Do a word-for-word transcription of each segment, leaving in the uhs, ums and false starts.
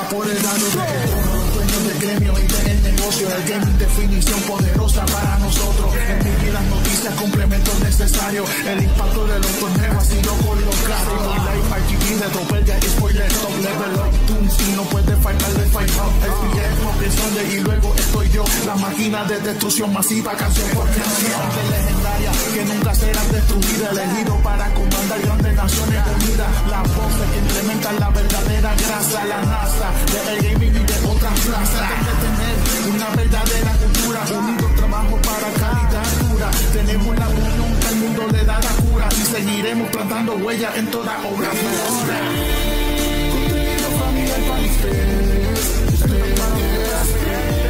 por el lado de los dueños del gremio y del negocio. El gaming definición poderosa para nosotros. En mi vida noticias, complementos necesarios. El impacto de los torneos ha sido colocado. Live R G B de Tropelga y spoiler top level up tunes. Y no puede faltar de Fight Up. El P F, Monkey Sunday y luego estoy yo. La máquina de destrucción masiva, canción por canción. Legendaria que nunca será destruida. Elegido para comandar grandes naciones unidas. La voz que implementa la verdadera grasa. La NASA de el gaming y de otras plazas. Hay que tener una verdadera cultura. Unido trabajo para calidad pura. Tenemos la unión que el mundo le da la cura. Y seguiremos plantando huellas en toda obra futura. Contenido familiar para ustedes. Ustedes para ustedes.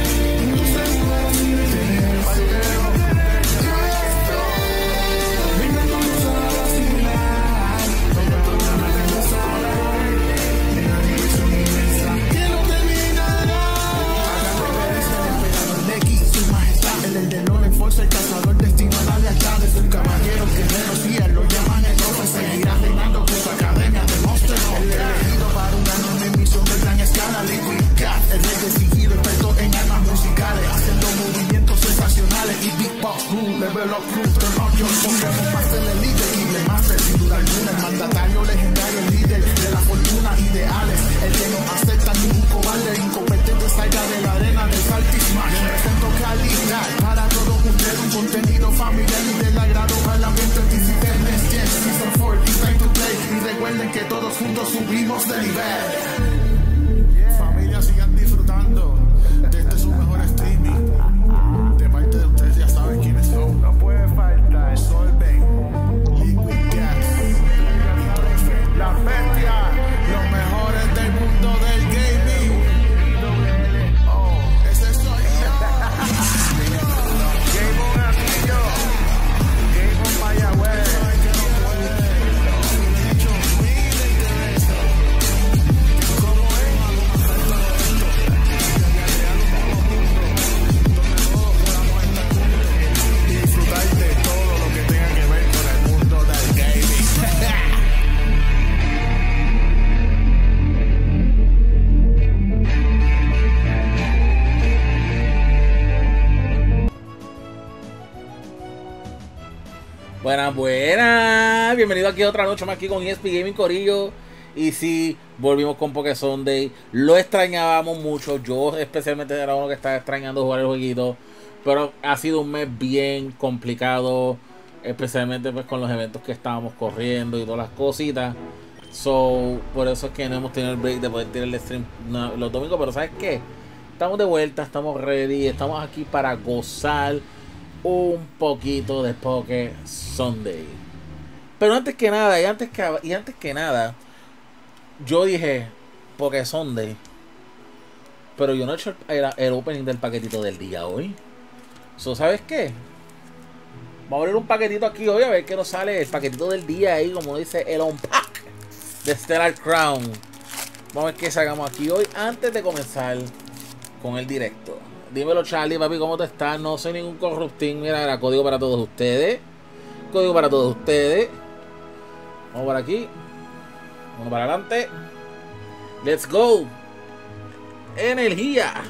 El cazador destinado a lealtades, un caballero guerrero fiel, lo llaman el profe, seguirá reinando con su academia de Monster Hunter. El elegido para una enorme misión de gran escala, Liquid Cat, el rey decidido, experto en armas musicales, haciendo movimientos sensacionales y Big Box Crew, Level Up Crew, Turn On Your Pongamos Master, el líder, Killer Master, sin duda alguna, el mandatario legendario, el líder de la fortuna, ideales, el que no acepta ningún cobarde, incompetente, salga de la arena del Saltismash. Presento calidad para todos ustedes, un contenido familiar y del agrado al ambiente disciplines. Yes, Season four, it's time to play. Y recuerden que todos juntos subimos de nivel. Yeah. Familia, sigan disfrutando de este su mejor streaming. De parte de ustedes ya saben quiénes son. No puede faltar Solven, Liquid Gas, La Bestia, los mejores del mundo del gaming. Oh, ese soy yo. Game on Atillo, Game on Mayagüez. Disfrutar de todo lo que tenga que ver con el mundo del gaming. Buenas, buenas. Bienvenido aquí otra noche más aquí con E S P Gaming Corillo. Y sí, volvimos con Poké Sunday. Lo extrañábamos mucho. Yo especialmente era uno que estaba extrañando jugar el jueguito. Pero ha sido un mes bien complicado. Especialmente pues con los eventos que estábamos corriendo y todas las cositas. So, por eso es que no hemos tenido el break de poder tirar el stream no, los domingos. Pero ¿sabes qué? Estamos de vuelta, estamos ready. Estamos aquí para gozar un poquito de Poké Sunday. Pero antes que nada, y antes que, y antes que nada, yo dije Poké Sunday, pero yo no he hecho el, el opening del paquetito del día hoy. So, ¿sabes qué? Vamos a abrir un paquetito aquí hoy a ver qué nos sale el paquetito del día ahí, como dice el unpack de Stellar Crown. Vamos a ver qué sacamos aquí hoy antes de comenzar con el directo. Dímelo, Charlie, papi, ¿cómo te estás? No soy ningún corruptín. Mira, era código para todos ustedes. Código para todos ustedes. Vamos por aquí. Uno para adelante. Let's go. Energía.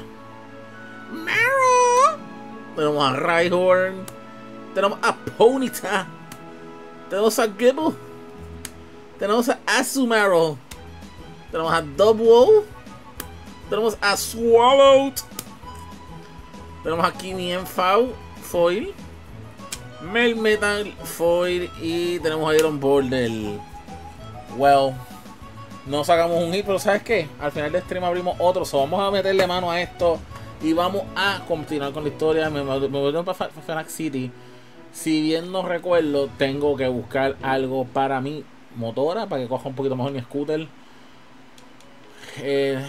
Mero. Tenemos a Rhyhorn. Tenemos a Ponyta. Tenemos a Gibble. Tenemos a Azumarill. Tenemos a Dubwool. Tenemos a Swallowed. Tenemos aquí Mienfau, Foil, Melmetal, Foil y tenemos a Iron Border. Well, no sacamos un hit, pero ¿sabes qué? Al final del stream abrimos otro, so vamos a meterle mano a esto y vamos a continuar con la historia. Me, me voy para Phenac City. Si bien no recuerdo, tengo que buscar algo para mi motora, para que coja un poquito mejor mi scooter. Eh...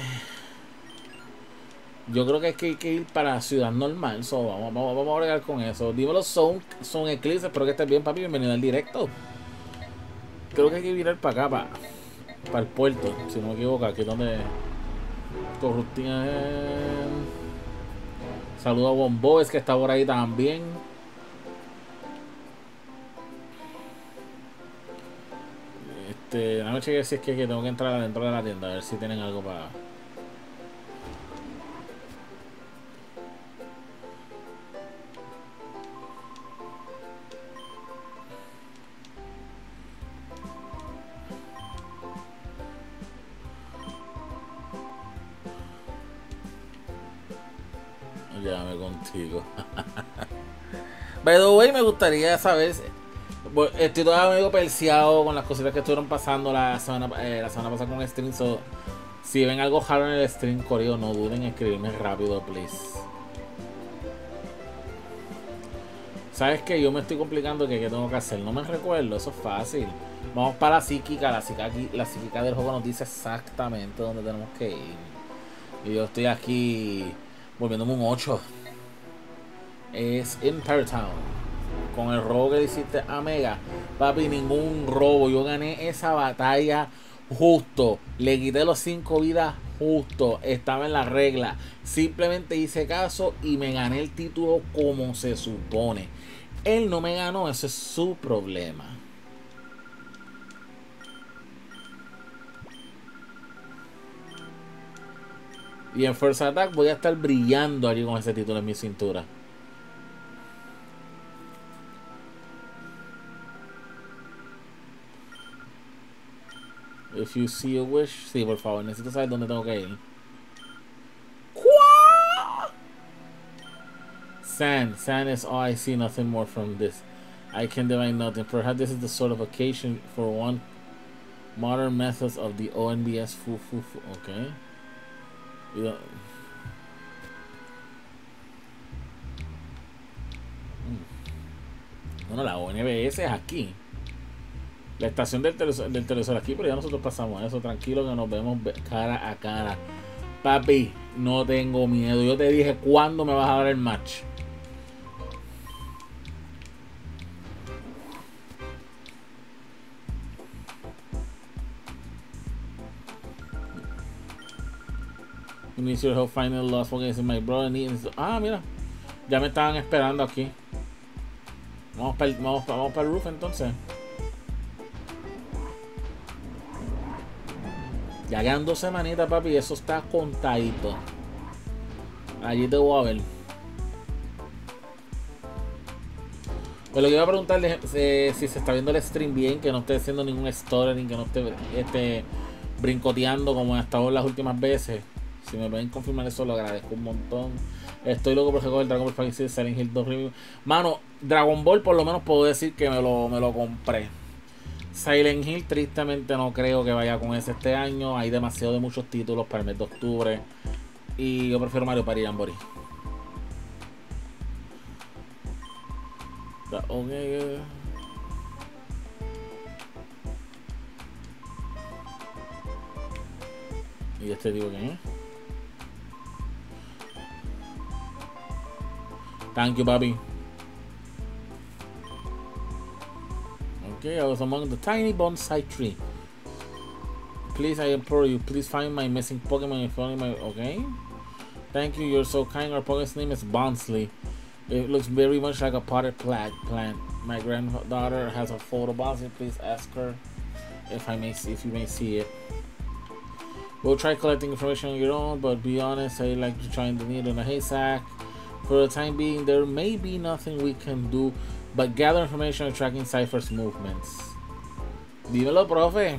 Yo creo que hay que, hay que ir para Ciudad Normal. So, vamos, vamos, vamos a bregar con eso. Dímelo, Son, Son Eclipse. Espero que estés bien, papi. Bienvenido al directo. Creo que hay que virar para acá, para, para el puerto. Si no me equivoco, aquí es donde Corruptina es. Saludo a Bombo, es que está por ahí también. Este, déjame chequear si es que, que tengo que entrar adentro de la tienda. A ver si tienen algo para. Llévame contigo. By the way, me gustaría saber. Estoy todavía medio perseado con las cositas que estuvieron pasando la semana, eh, la semana pasada con el stream. So, si ven algo raro en el stream, corrido, no duden en escribirme rápido, please. ¿Sabes qué? Yo me estoy complicando que qué tengo que hacer. No me recuerdo, eso es fácil. Vamos para la psíquica. La psíquica, la psíquica del juego nos dice exactamente dónde tenemos que ir. Y yo estoy aquí volviéndome un ocho. Es en Party Town. Con el robo que le hiciste a Mega. Papi, ningún robo. Yo gané esa batalla justo. Le quité los cinco vidas justo. Estaba en la regla. Simplemente hice caso y me gané el título como se supone. Él no me ganó. Ese es su problema. Y en First Attack voy a estar brillando allí con ese título en mi cintura. If you see a wish. Sí, por favor, necesito saber dónde tengo que ir. Sand. Sand is all I see, nothing more from this. I can divine nothing. Perhaps this is the sort of occasion for one modern methods of the O N B S. Fu, fu, fu. Okay. Yeah. Bueno, la O N B S es aquí. La estación del televisor, del televisor aquí, pero ya nosotros pasamos eso. Tranquilo que nos vemos cara a cara. Papi, no tengo miedo. Yo te dije cuándo me vas a dar el match. You need your help finding the lost one. My brother needs. Ah, mira. Ya me estaban esperando aquí. Vamos para el, vamos, vamos para el roof entonces. Ya quedan dos semanitas, papi. Eso está contadito. Allí te voy a ver. Pues lo que iba a preguntarle es eh, si se está viendo el stream bien, que no esté haciendo ningún stuttering, que no esté este, brincoteando como ha estado las últimas veces. Si me pueden confirmar eso, lo agradezco un montón. Estoy loco por recoger el Dragon Ball Fighter Silent Hill dos Review. Mano, Dragon Ball por lo menos puedo decir que me lo, me lo compré. Silent Hill tristemente no creo que vaya con ese este año. Hay demasiado de muchos títulos para el mes de octubre. Y yo prefiero Mario Party Jamboree. Okay. ¿Y este tipo quién es? Thank you, papi. Okay, I was among the tiny bonsai tree. Please, I implore you, please find my missing Pokemon if only my... Okay. Thank you, you're so kind. Our Pokemon's name is Bonsley. It looks very much like a potted plant. Plant. My granddaughter has a photo of Bonsley. Please ask her if I may see, if you may see it. We'll try collecting information on your own, but be honest, I like to try and the needle in a haystack. For the time being, there may be nothing we can do but gather information on tracking Cypher's movements. Dímelo, profe.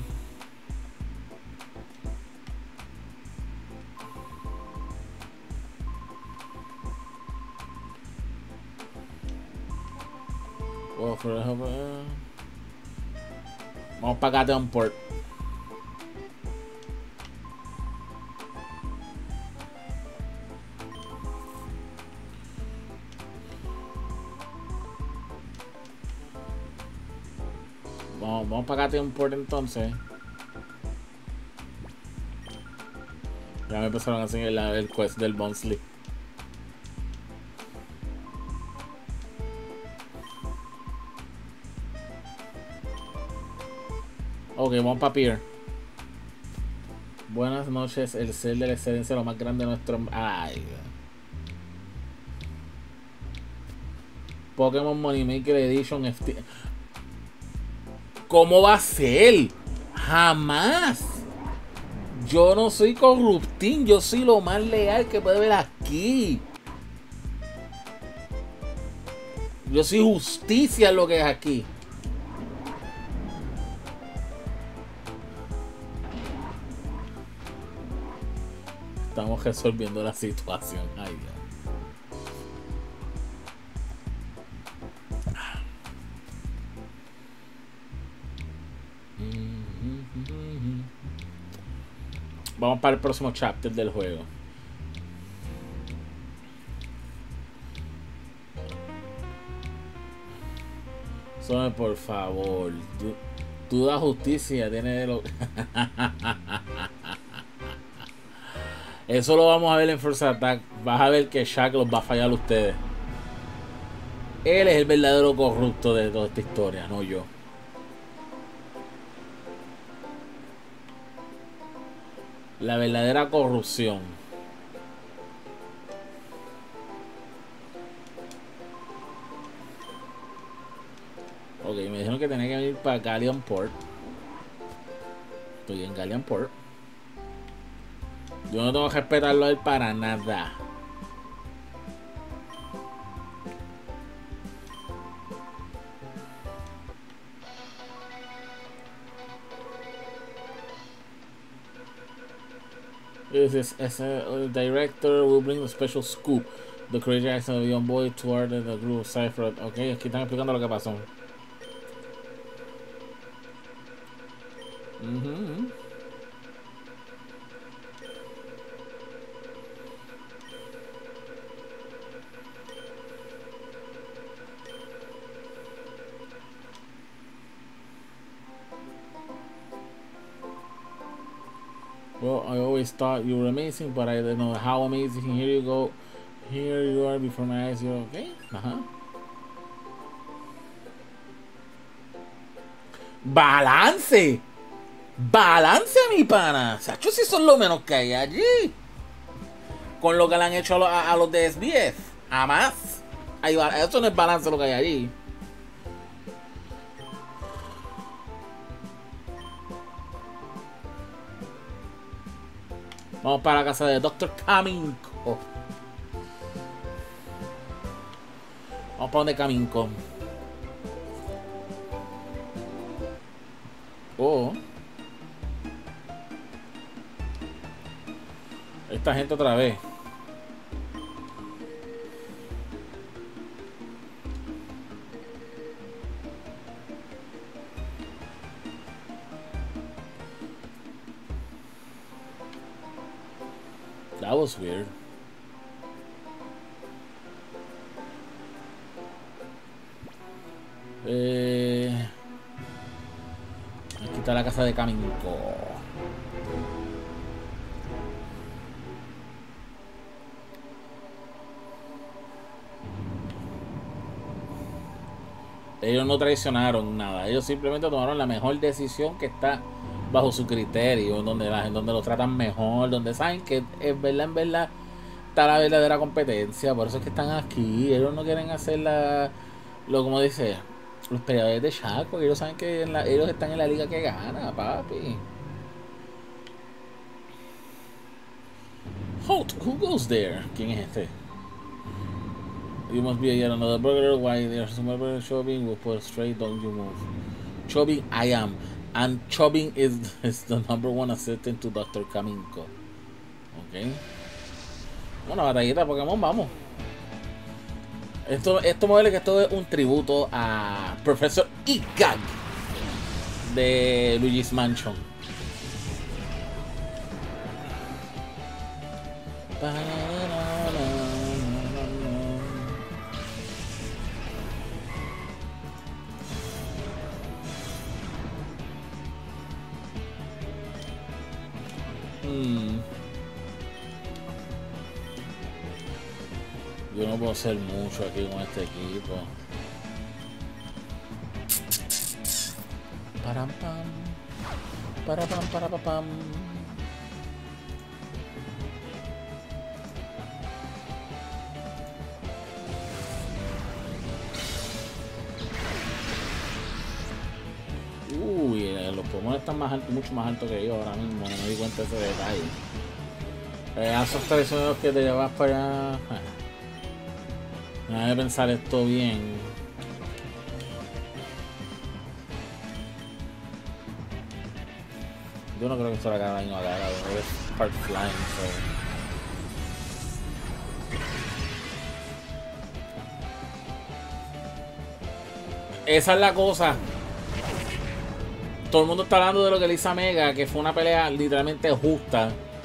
Well, for the help, uh, vamos para acá, Port. Vamos, vamos para acá, Port entonces. Ya me empezaron a hacer el, el quest del Bonsley. Ok, vamos para Pier. Buenas noches, el ser de la excelencia, lo más grande de nuestro... Ay. Pokémon Moneymaker Edition F T. ¿Cómo va a ser? Jamás. Yo no soy corruptín, yo soy lo más leal que puede ver aquí. Yo soy justicia lo que es aquí. Estamos resolviendo la situación. Ay, Dios. Vamos para el próximo chapter del juego. Solo por favor. Tú, tú das justicia, tienes lo... Eso lo vamos a ver en First Attack. Vas a ver que Shaq los va a fallar a ustedes. Él es el verdadero corrupto de toda esta historia, no yo. La verdadera corrupción. Ok, me dijeron que tenía que venir para Galleon Port. Estoy en Galleon Port. Yo no tengo que respetarlo a él para nada. This is as a director will bring a special scoop. The crazy accent of the young boy toward the group of Cypher. Ok, aquí están explicando lo que pasó. Mm-hmm. Well, I always thought you were amazing, but I didn't know how amazing. Here you go. Here you are before my eyes. You're okay? Uh-huh. ¡Balance! ¡Balance, mi pana! Sacho, si son lo menos que hay allí. Con lo que le han hecho a, lo, a, a los de S B F. A más. Ahí va, eso no es balance lo que hay allí. Vamos para la casa de doctor Kaminko. Vamos para donde Kaminko. Oh. Esta gente otra vez. That was weird. Eh, aquí está la casa de Kaminko. Ellos no traicionaron nada. Ellos simplemente tomaron la mejor decisión que está bajo su criterio, en donde, en donde lo tratan mejor, donde saben que es verdad, en verdad está la verdadera competencia. Por eso es que están aquí. Ellos no quieren hacer la, lo como dice, los peleadores de Shaq, porque ellos saben que en la, ellos están en la liga que gana, papi. Halt, who goes there? ¿Quién es este? You must be yet another burglar. Why there's some burger Chobin will put straight, don't you move. Chobin, I am. And Chobin is, is the number one assistant to doctor Kaminko. Ok. Bueno, batallita Pokémon, vamos. Esto, esto modelo que esto es un tributo a Professor Igag de Luigi's Mansion. Hmm. Yo no puedo hacer mucho aquí con este equipo. Param pam. Para pam para pa, pam. Uy, los pulmones están más altos, mucho más altos que yo ahora mismo. No me di cuenta de ese detalle. Eh, esos traicioneros que te llevas para allá. Déjame pensar esto bien. Yo no creo que esto le haga daño a la cara. Es part flying, so. Esa es la cosa. Todo el mundo está hablando de lo que le hizo a Mega, que fue una pelea literalmente justa.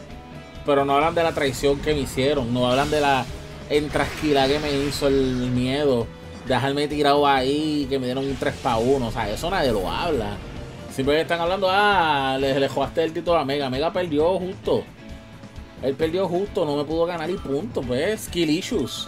pero no hablan de la traición que me hicieron, no hablan de la entrasquila que me hizo el miedo, dejarme tirado ahí, que me dieron un tres para uno, o sea, eso nadie lo habla. Siempre están hablando, ah, le, le jugaste el título a Mega, Mega perdió justo. Él perdió justo, no me pudo ganar y punto, pues, skill issues.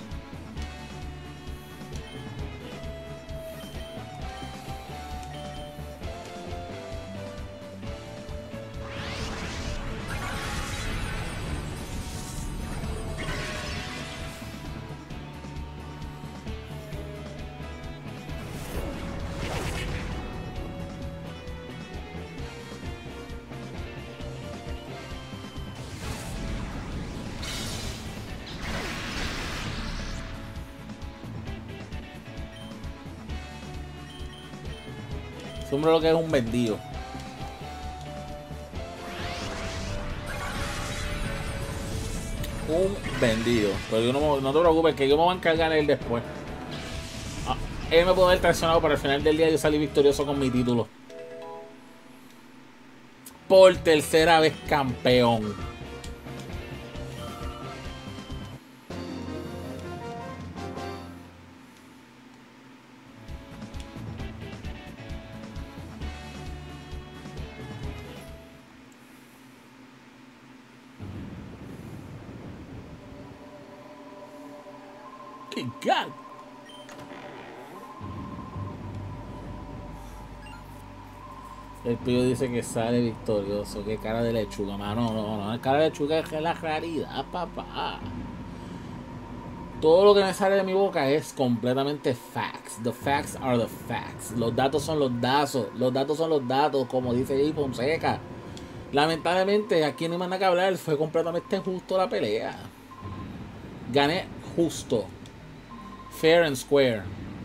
Hombre, lo que es un vendido. Un vendido. Pero yo no, no te preocupes, que yo me voy a encargar de él después. Ah, él me puede haber traicionado, pero al final del día yo salí victorioso con mi título. Por tercera vez campeón. God. El Pío dice que sale victorioso. Qué cara de lechuga, mano. No, no, no. Cara de lechuga es la realidad, papá. Todo lo que me sale de mi boca es completamente facts. The facts are the facts. Los datos son los datos. Los datos son los datos, como dice Jay Fonseca. Lamentablemente, aquí no hay más nada que hablar. Fue completamente justo la pelea. Gané justo. Fair and square.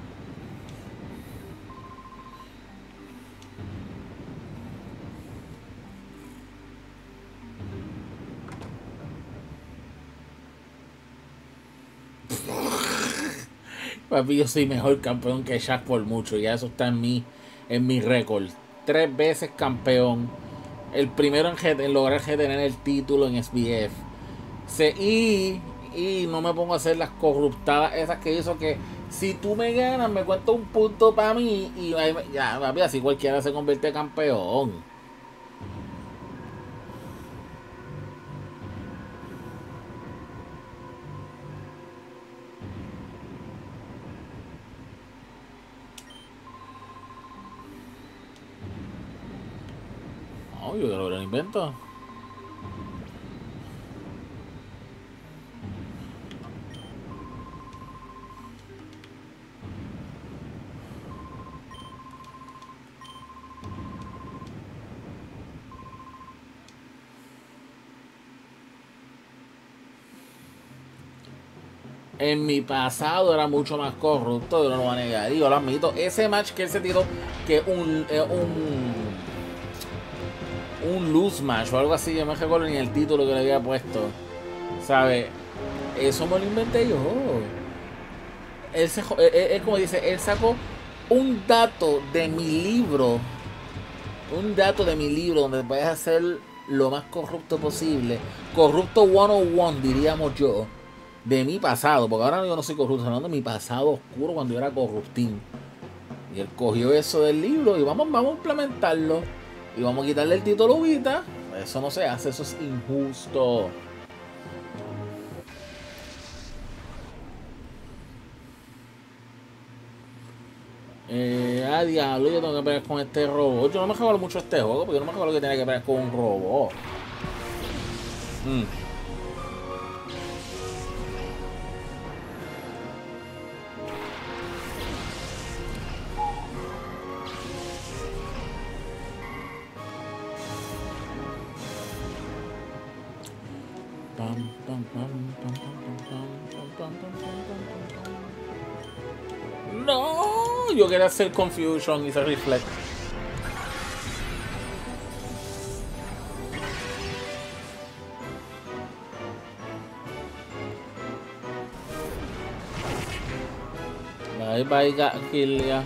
Papi, yo soy mejor campeón que Shaq por mucho. Ya eso está en mi, en mi récord. Tres veces campeón. El primero en, en lograr tener el título en S B F. Se, y... Y no me pongo a hacer las corruptadas esas que hizo que si tú me ganas me cuento un punto para mí y ya, papi, así cualquiera se convierte en campeón. Oh, yo creo que lo invento. En mi pasado era mucho más corrupto, yo no lo voy a negar, y yo lo admito. Ese match que él se tiró, que un, eh, un un loose match o algo así, yo no me recuerdo ni el título que le había puesto, ¿sabes? Eso me lo inventé yo. Él, se, él, él, como dice, él sacó un dato de mi libro, un dato de mi libro donde puedes hacer lo más corrupto posible, corrupto ciento uno diríamos yo, de mi pasado, porque ahora yo no soy corrupto, sino de mi pasado oscuro cuando yo era corruptín. Y él cogió eso del libro y vamos, vamos a implementarlo. Y vamos a quitarle el título Vita. Eso no se hace, eso es injusto. Eh, ah, diablo, yo tengo que pelear con este robot. Yo no me juego mucho este juego, porque yo no me juego que tiene que pelear con un robot. Mm. No, yo quería hacer Confusion y se Reflect. Bye bye, Gilia.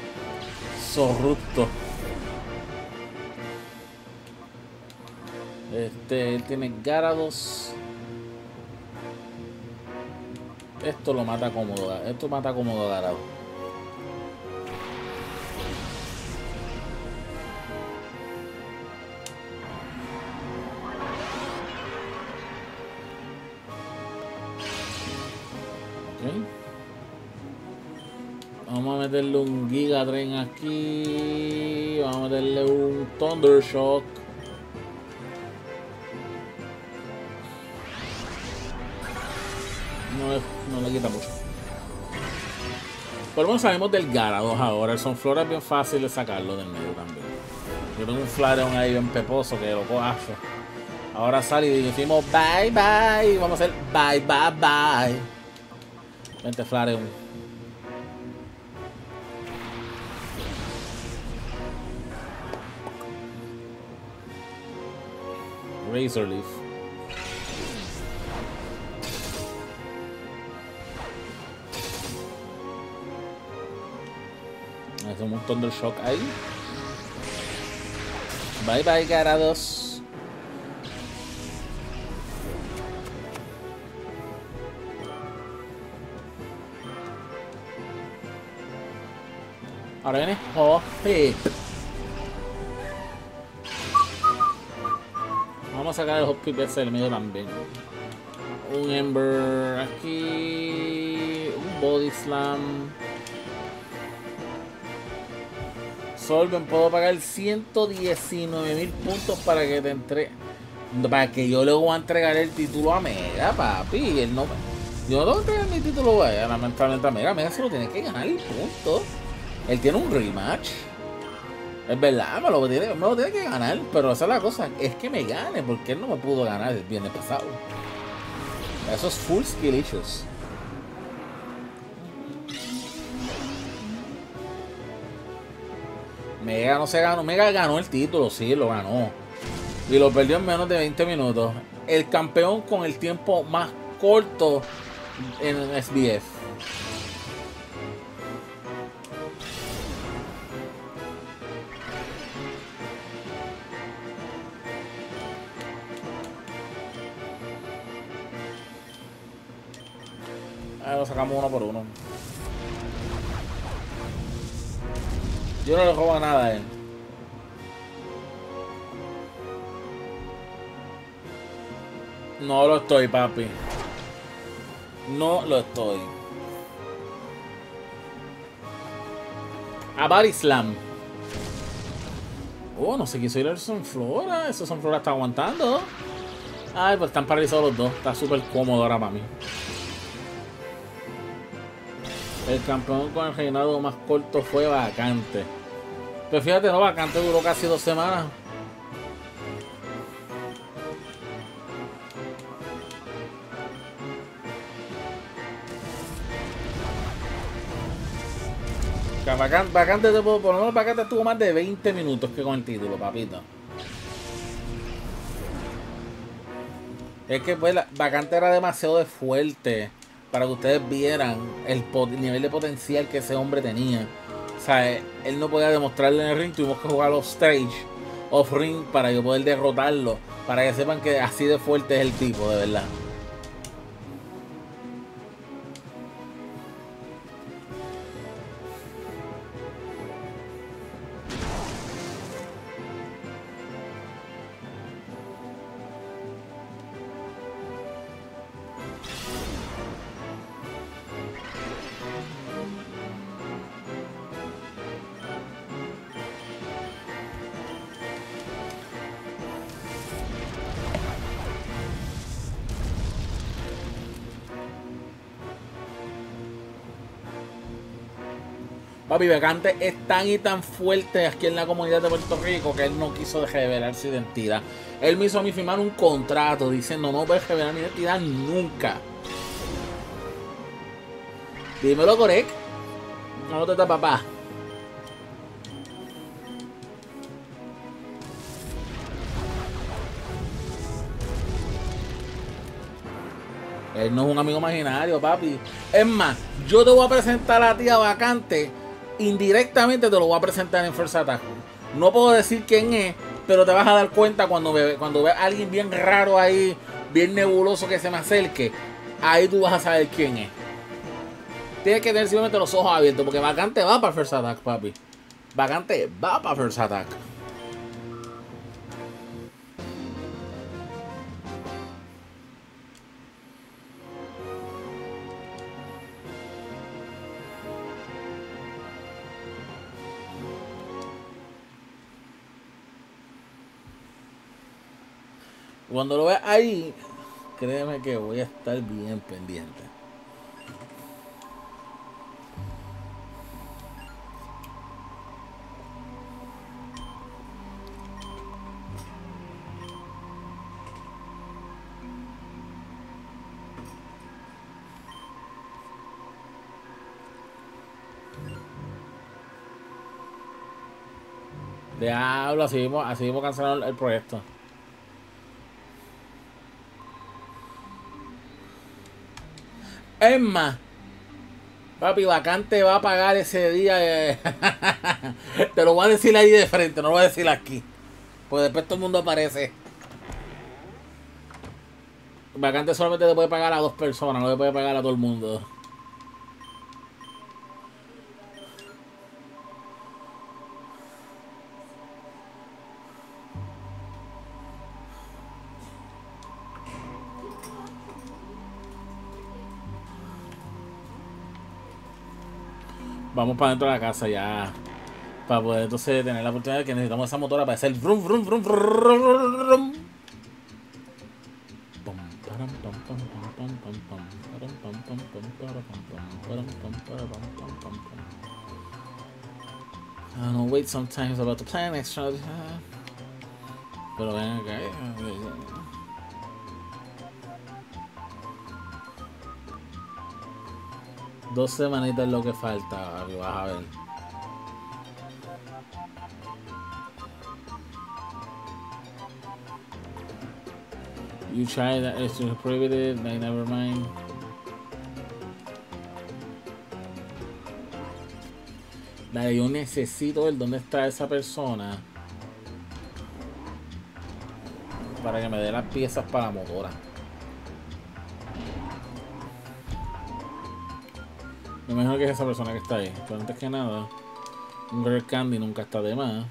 Sorrupto. Este, él tiene Gyarados. Esto lo mata cómodo. Esto mata cómodo a Gyarados. Okay. Vamos a meterle un Giga Drain aquí. Vamos a meterle un Thunder Shock. No, no le quita mucho. Por lo menos salimos del Gyarados ahora. El Sunflora es bien fácil de sacarlo del medio también. Yo tengo un Flareon ahí bien peposo que lo cojo. Ahora sale y decimos bye bye. Vamos a hacer bye bye bye. Vente Flareon. Razor Leaf. Hacemos un Thunder Shock ahí. Bye bye Gyarados. Ahora viene Hoppip. Vamos a sacar el Hoppip ese del medio también. Un Ember aquí. Un Body Slam. Solven, puedo pagar ciento diecinueve mil puntos para que te entre. Para que yo le voy a entregar el título a Mega, papi. Él no, yo no tengo que entregar mi título a lamentablemente a Mega. Mega se lo tiene que ganar y punto. Él tiene un rematch. Es verdad, me lo, tiene, me lo tiene que ganar. Pero esa es la cosa, es que me gane. Porque él no me pudo ganar el viernes pasado. Eso es full skill issues. Mega no se ganó. Mega ganó el título, sí, lo ganó. Y lo perdió en menos de veinte minutos. El campeón con el tiempo más corto en S B F. Ahí lo sacamos uno por uno. Yo no le robo nada a él. No lo estoy, papi. No lo estoy. A Body Slam. Oh, no se quiso ir el Sunflora. Ese Sunflora está aguantando. Ay, pues están paralizados los dos. Está súper cómodo ahora para mí. El campeón con el reinado más corto fue Vacante. Pero fíjate, no, Vacante duró casi dos semanas. Vacante, Vacante, por lo menos Vacante estuvo más de veinte minutos que con el título, papito. Es que pues la Vacante era demasiado de fuerte para que ustedes vieran el, el nivel de potencial que ese hombre tenía. O sea, él no podía demostrarle en el ring, tuvimos que jugar los stage off ring para yo poder derrotarlo, para que sepan que así de fuerte es el tipo, de verdad. Papi, Vacante es tan y tan fuerte aquí en la comunidad de Puerto Rico que él no quiso revelar su identidad. Él me hizo a mí firmar un contrato diciendo no voy a revelar mi identidad nunca. Dímelo, Corec. No te está, papá. Él no es un amigo imaginario, papi. Es más, yo te voy a presentar a ti a Vacante. Indirectamente te lo voy a presentar en First Attack. No puedo decir quién es, Pero te vas a dar cuenta cuando ve, cuando veas a alguien bien raro ahí, bien nebuloso que se me acerque, ahí tú vas a saber quién es. Tienes que tener simplemente los ojos abiertos, porque Vacante va para First Attack, papi. Vacante va para First Attack. Cuando lo veas ahí, créeme que voy a estar bien pendiente. Diablo, así mismo, así mismo cancelaron el proyecto. Es más, papi, Vacante va a pagar ese día. Eh. Te lo voy a decir ahí de frente, no lo voy a decir aquí. Pues después todo el mundo aparece. Vacante solamente le puede pagar a dos personas, no le puede pagar a todo el mundo. Vamos para dentro de la casa ya. Para poder entonces tener la oportunidad de que necesitamos esa motora para hacer vrum vrum vrum vrum. I don't wait sometimes about the plan extra. Pero ven acá. Dos semanitas es lo que falta, papi, vas a ver. You try that, it's prohibited, like, never mind. Dale, yo necesito ver dónde está esa persona para que me dé las piezas para la motora. Me imagino que es esa persona que está ahí. Pero antes que nada, un Rare Candy nunca está de más.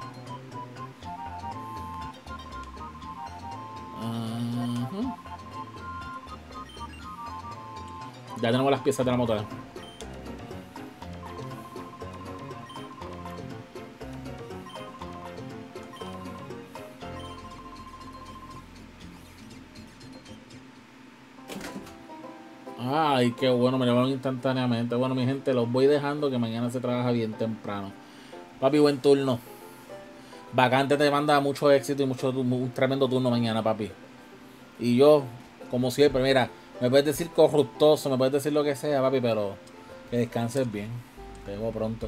Uh-huh. Ya tenemos las piezas de la motora. Ay, qué bueno, me llevaron instantáneamente. Bueno, mi gente, los voy dejando que mañana se trabaja bien temprano. Papi, buen turno. Vacante te manda mucho éxito y mucho, un tremendo turno mañana, papi. Y yo, como siempre, mira, me puedes decir corruptoso, me puedes decir lo que sea, papi, pero que descanses bien. Te veo pronto.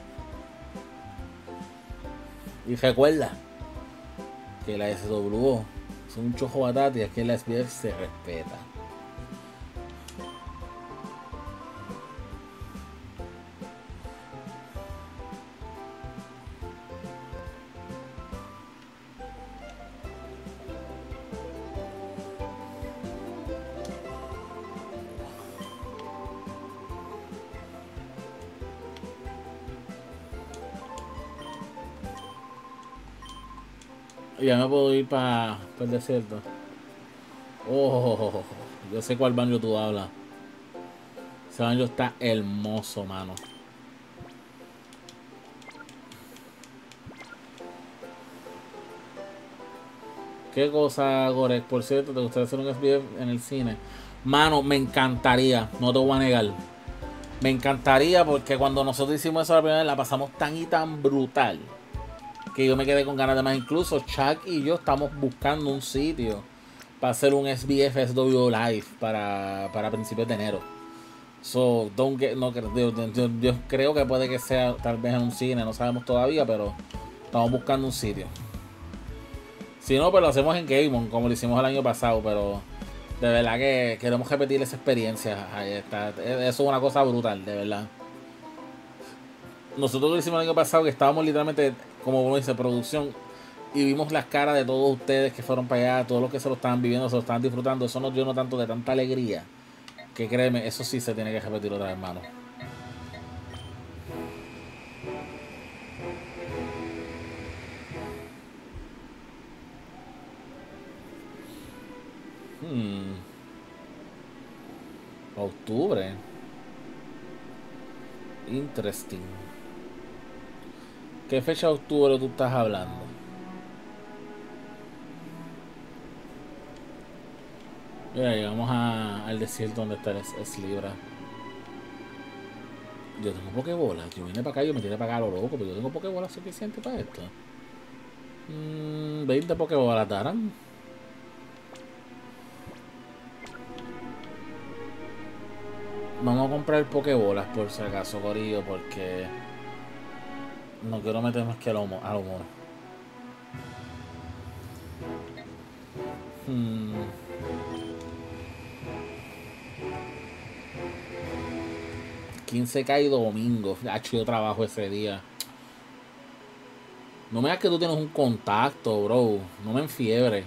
Y recuerda que la S W O es un chojo batata y aquí en la S B F se respeta. Ya me puedo ir para pa el desierto. Oh, yo sé cuál banjo tú hablas. Ese banjo está hermoso, mano. ¿Qué cosa, Gorek? Por cierto, ¿te gustaría hacer un S B F en el cine? Mano, me encantaría, no te voy a negar. Me encantaría porque cuando nosotros hicimos eso la primera vez la pasamos tan y tan brutal que yo me quedé con ganas de más. Incluso Chuck y yo estamos buscando un sitio para hacer un S B F S W Live para, para principios de enero. So, don't get, no, yo, yo, yo creo que puede que sea tal vez en un cine, no sabemos todavía, pero estamos buscando un sitio. Si no, pues lo hacemos en Game On, como lo hicimos el año pasado, pero de verdad que queremos repetir esa experiencia. Ahí está. Eso es una cosa brutal, de verdad. Nosotros lo hicimos el año pasado, que estábamos literalmente, como uno dice, producción, y vimos las caras de todos ustedes que fueron para allá, todos los que se lo estaban viviendo, se lo estaban disfrutando. Eso nos llenó tanto de tanta alegría que créeme, eso sí se tiene que repetir otra vez, hermano. Hmm. Octubre. Interesting. ¿Qué fecha de octubre tú estás hablando? Mira, llegamos a, al desierto donde está el Slibra. Yo tengo pokebolas. Yo vine para acá, yo me tiré para acá a lo loco, pero yo tengo pokebolas suficientes para esto. Mm, veinte pokebolas darán. Vamos a comprar pokebolas por si acaso, corillo, porque no quiero meter más que a lo mono. Hmm. quince K y domingo. Hacho, yo trabajo ese día. No me digas que tú tienes un contacto, bro. No me enfiebre.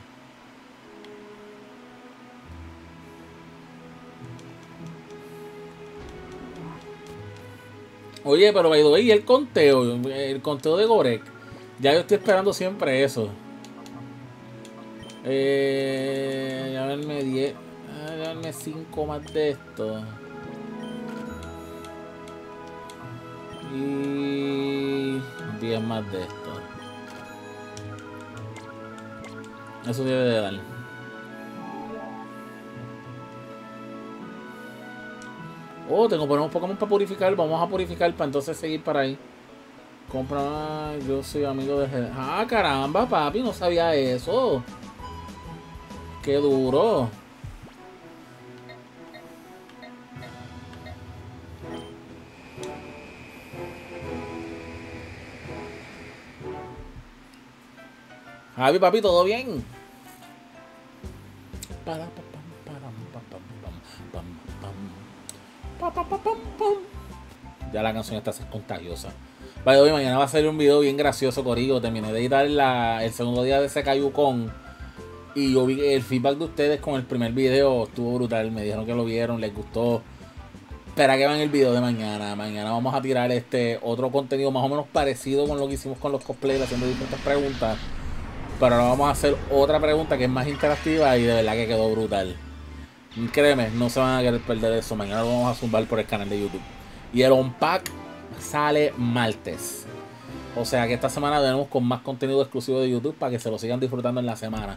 Oye, pero by the way, el conteo, el conteo de Gorek. Ya yo estoy esperando siempre eso. Eh, ya verme diez. Ya verme cinco más de esto. Y diez más de esto. Eso debe de dar. Oh, tengo ponemos Pokémon para purificar. Vamos a purificar para entonces seguir para ahí. Compra. Yo soy amigo de. Ah, caramba, papi, no sabía eso. Qué duro. Javi, papi, ¿todo bien? Para, pa, pam, para, pa, pam, pam, pam, pam, pam, pam, pam. Ya la canción está a ser contagiosa. Vale, hoy mañana va a salir un video bien gracioso, corillo. Terminé de editar la, el segundo día de ese Cayucón. Y yo vi el feedback de ustedes con el primer video. Estuvo brutal. Me dijeron que lo vieron, les gustó. Espera que vean el video de mañana. Mañana vamos a tirar este otro contenido más o menos parecido con lo que hicimos con los cosplays, haciendo diferentes preguntas. Pero ahora vamos a hacer otra pregunta que es más interactiva y de verdad que quedó brutal. Créeme, no se van a querer perder eso. Mañana lo vamos a zumbar por el canal de YouTube. Y el unpack sale martes. O sea que esta semana venimos con más contenido exclusivo de YouTube para que se lo sigan disfrutando en la semana.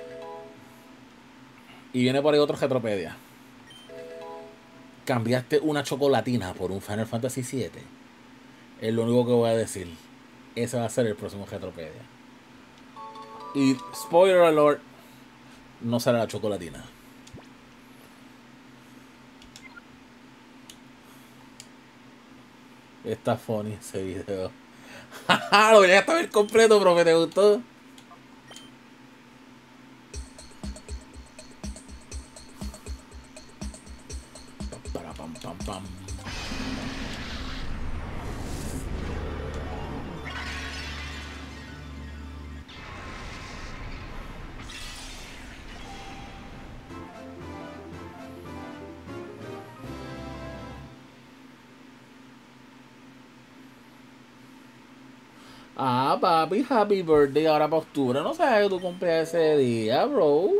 Y viene por ahí otro Retropedia. Cambiaste una chocolatina por un Final Fantasy siete. Es lo único que voy a decir. Ese va a ser el próximo Retropedia. Y spoiler alert, no será la chocolatina. Está funny ese video. Lo llegaste a ver completo, pero que te gustó. Para pam pam pam. Ah, papi, happy birthday ahora para octubre. No sabes que tú cumples ese día, bro.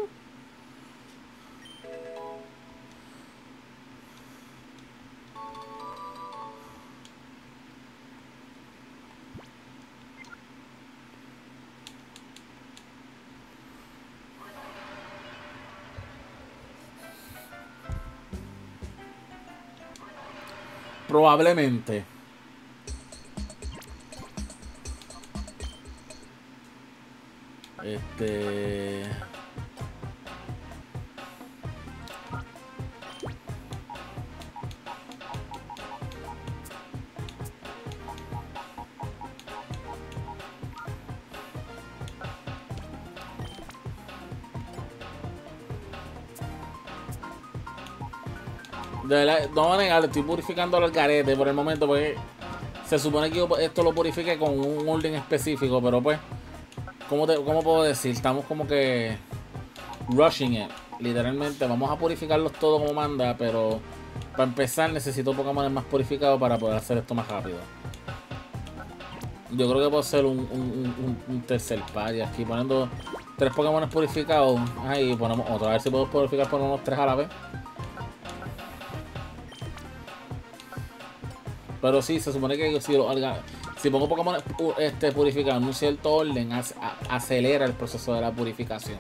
Probablemente. Este... De verdad, no voy a negar, estoy purificando el garete por el momento porque se supone que yo esto lo purifique con un orden específico, pero pues ¿Cómo, te, ¿Cómo puedo decir? Estamos como que rushing it. Literalmente, vamos a purificarlos todos como manda, pero para empezar necesito Pokémon más purificados para poder hacer esto más rápido. Yo creo que puedo hacer un, un, un, un tercer party aquí, poniendo tres Pokémon purificados. Ahí ponemos otro, a ver si puedo purificar por unos tres a la vez. Pero sí, se supone que si, lo, si pongo Pokémon este, purificados en un cierto orden, a, acelera el proceso de la purificación.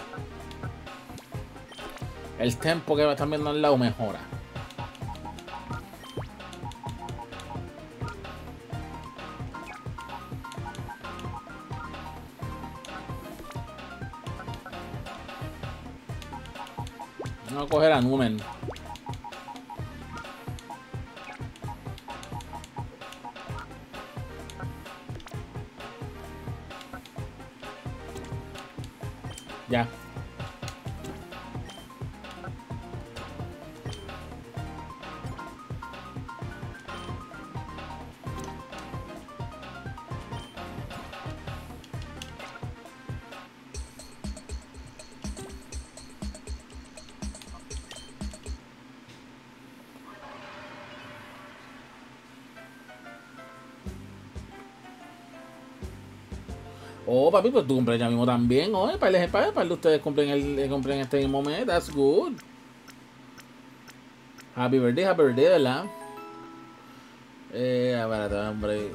El tempo que están viendo al lado mejora. Vamos a coger a Numen. Ya. Oh, papi, pues tu cumpleaños mismo también. Oye, para el para, para ustedes cumplen, el, cumplen este mismo mes. That's good. Happy birthday, happy birthday, ¿verdad? Eh, a ver, hombre.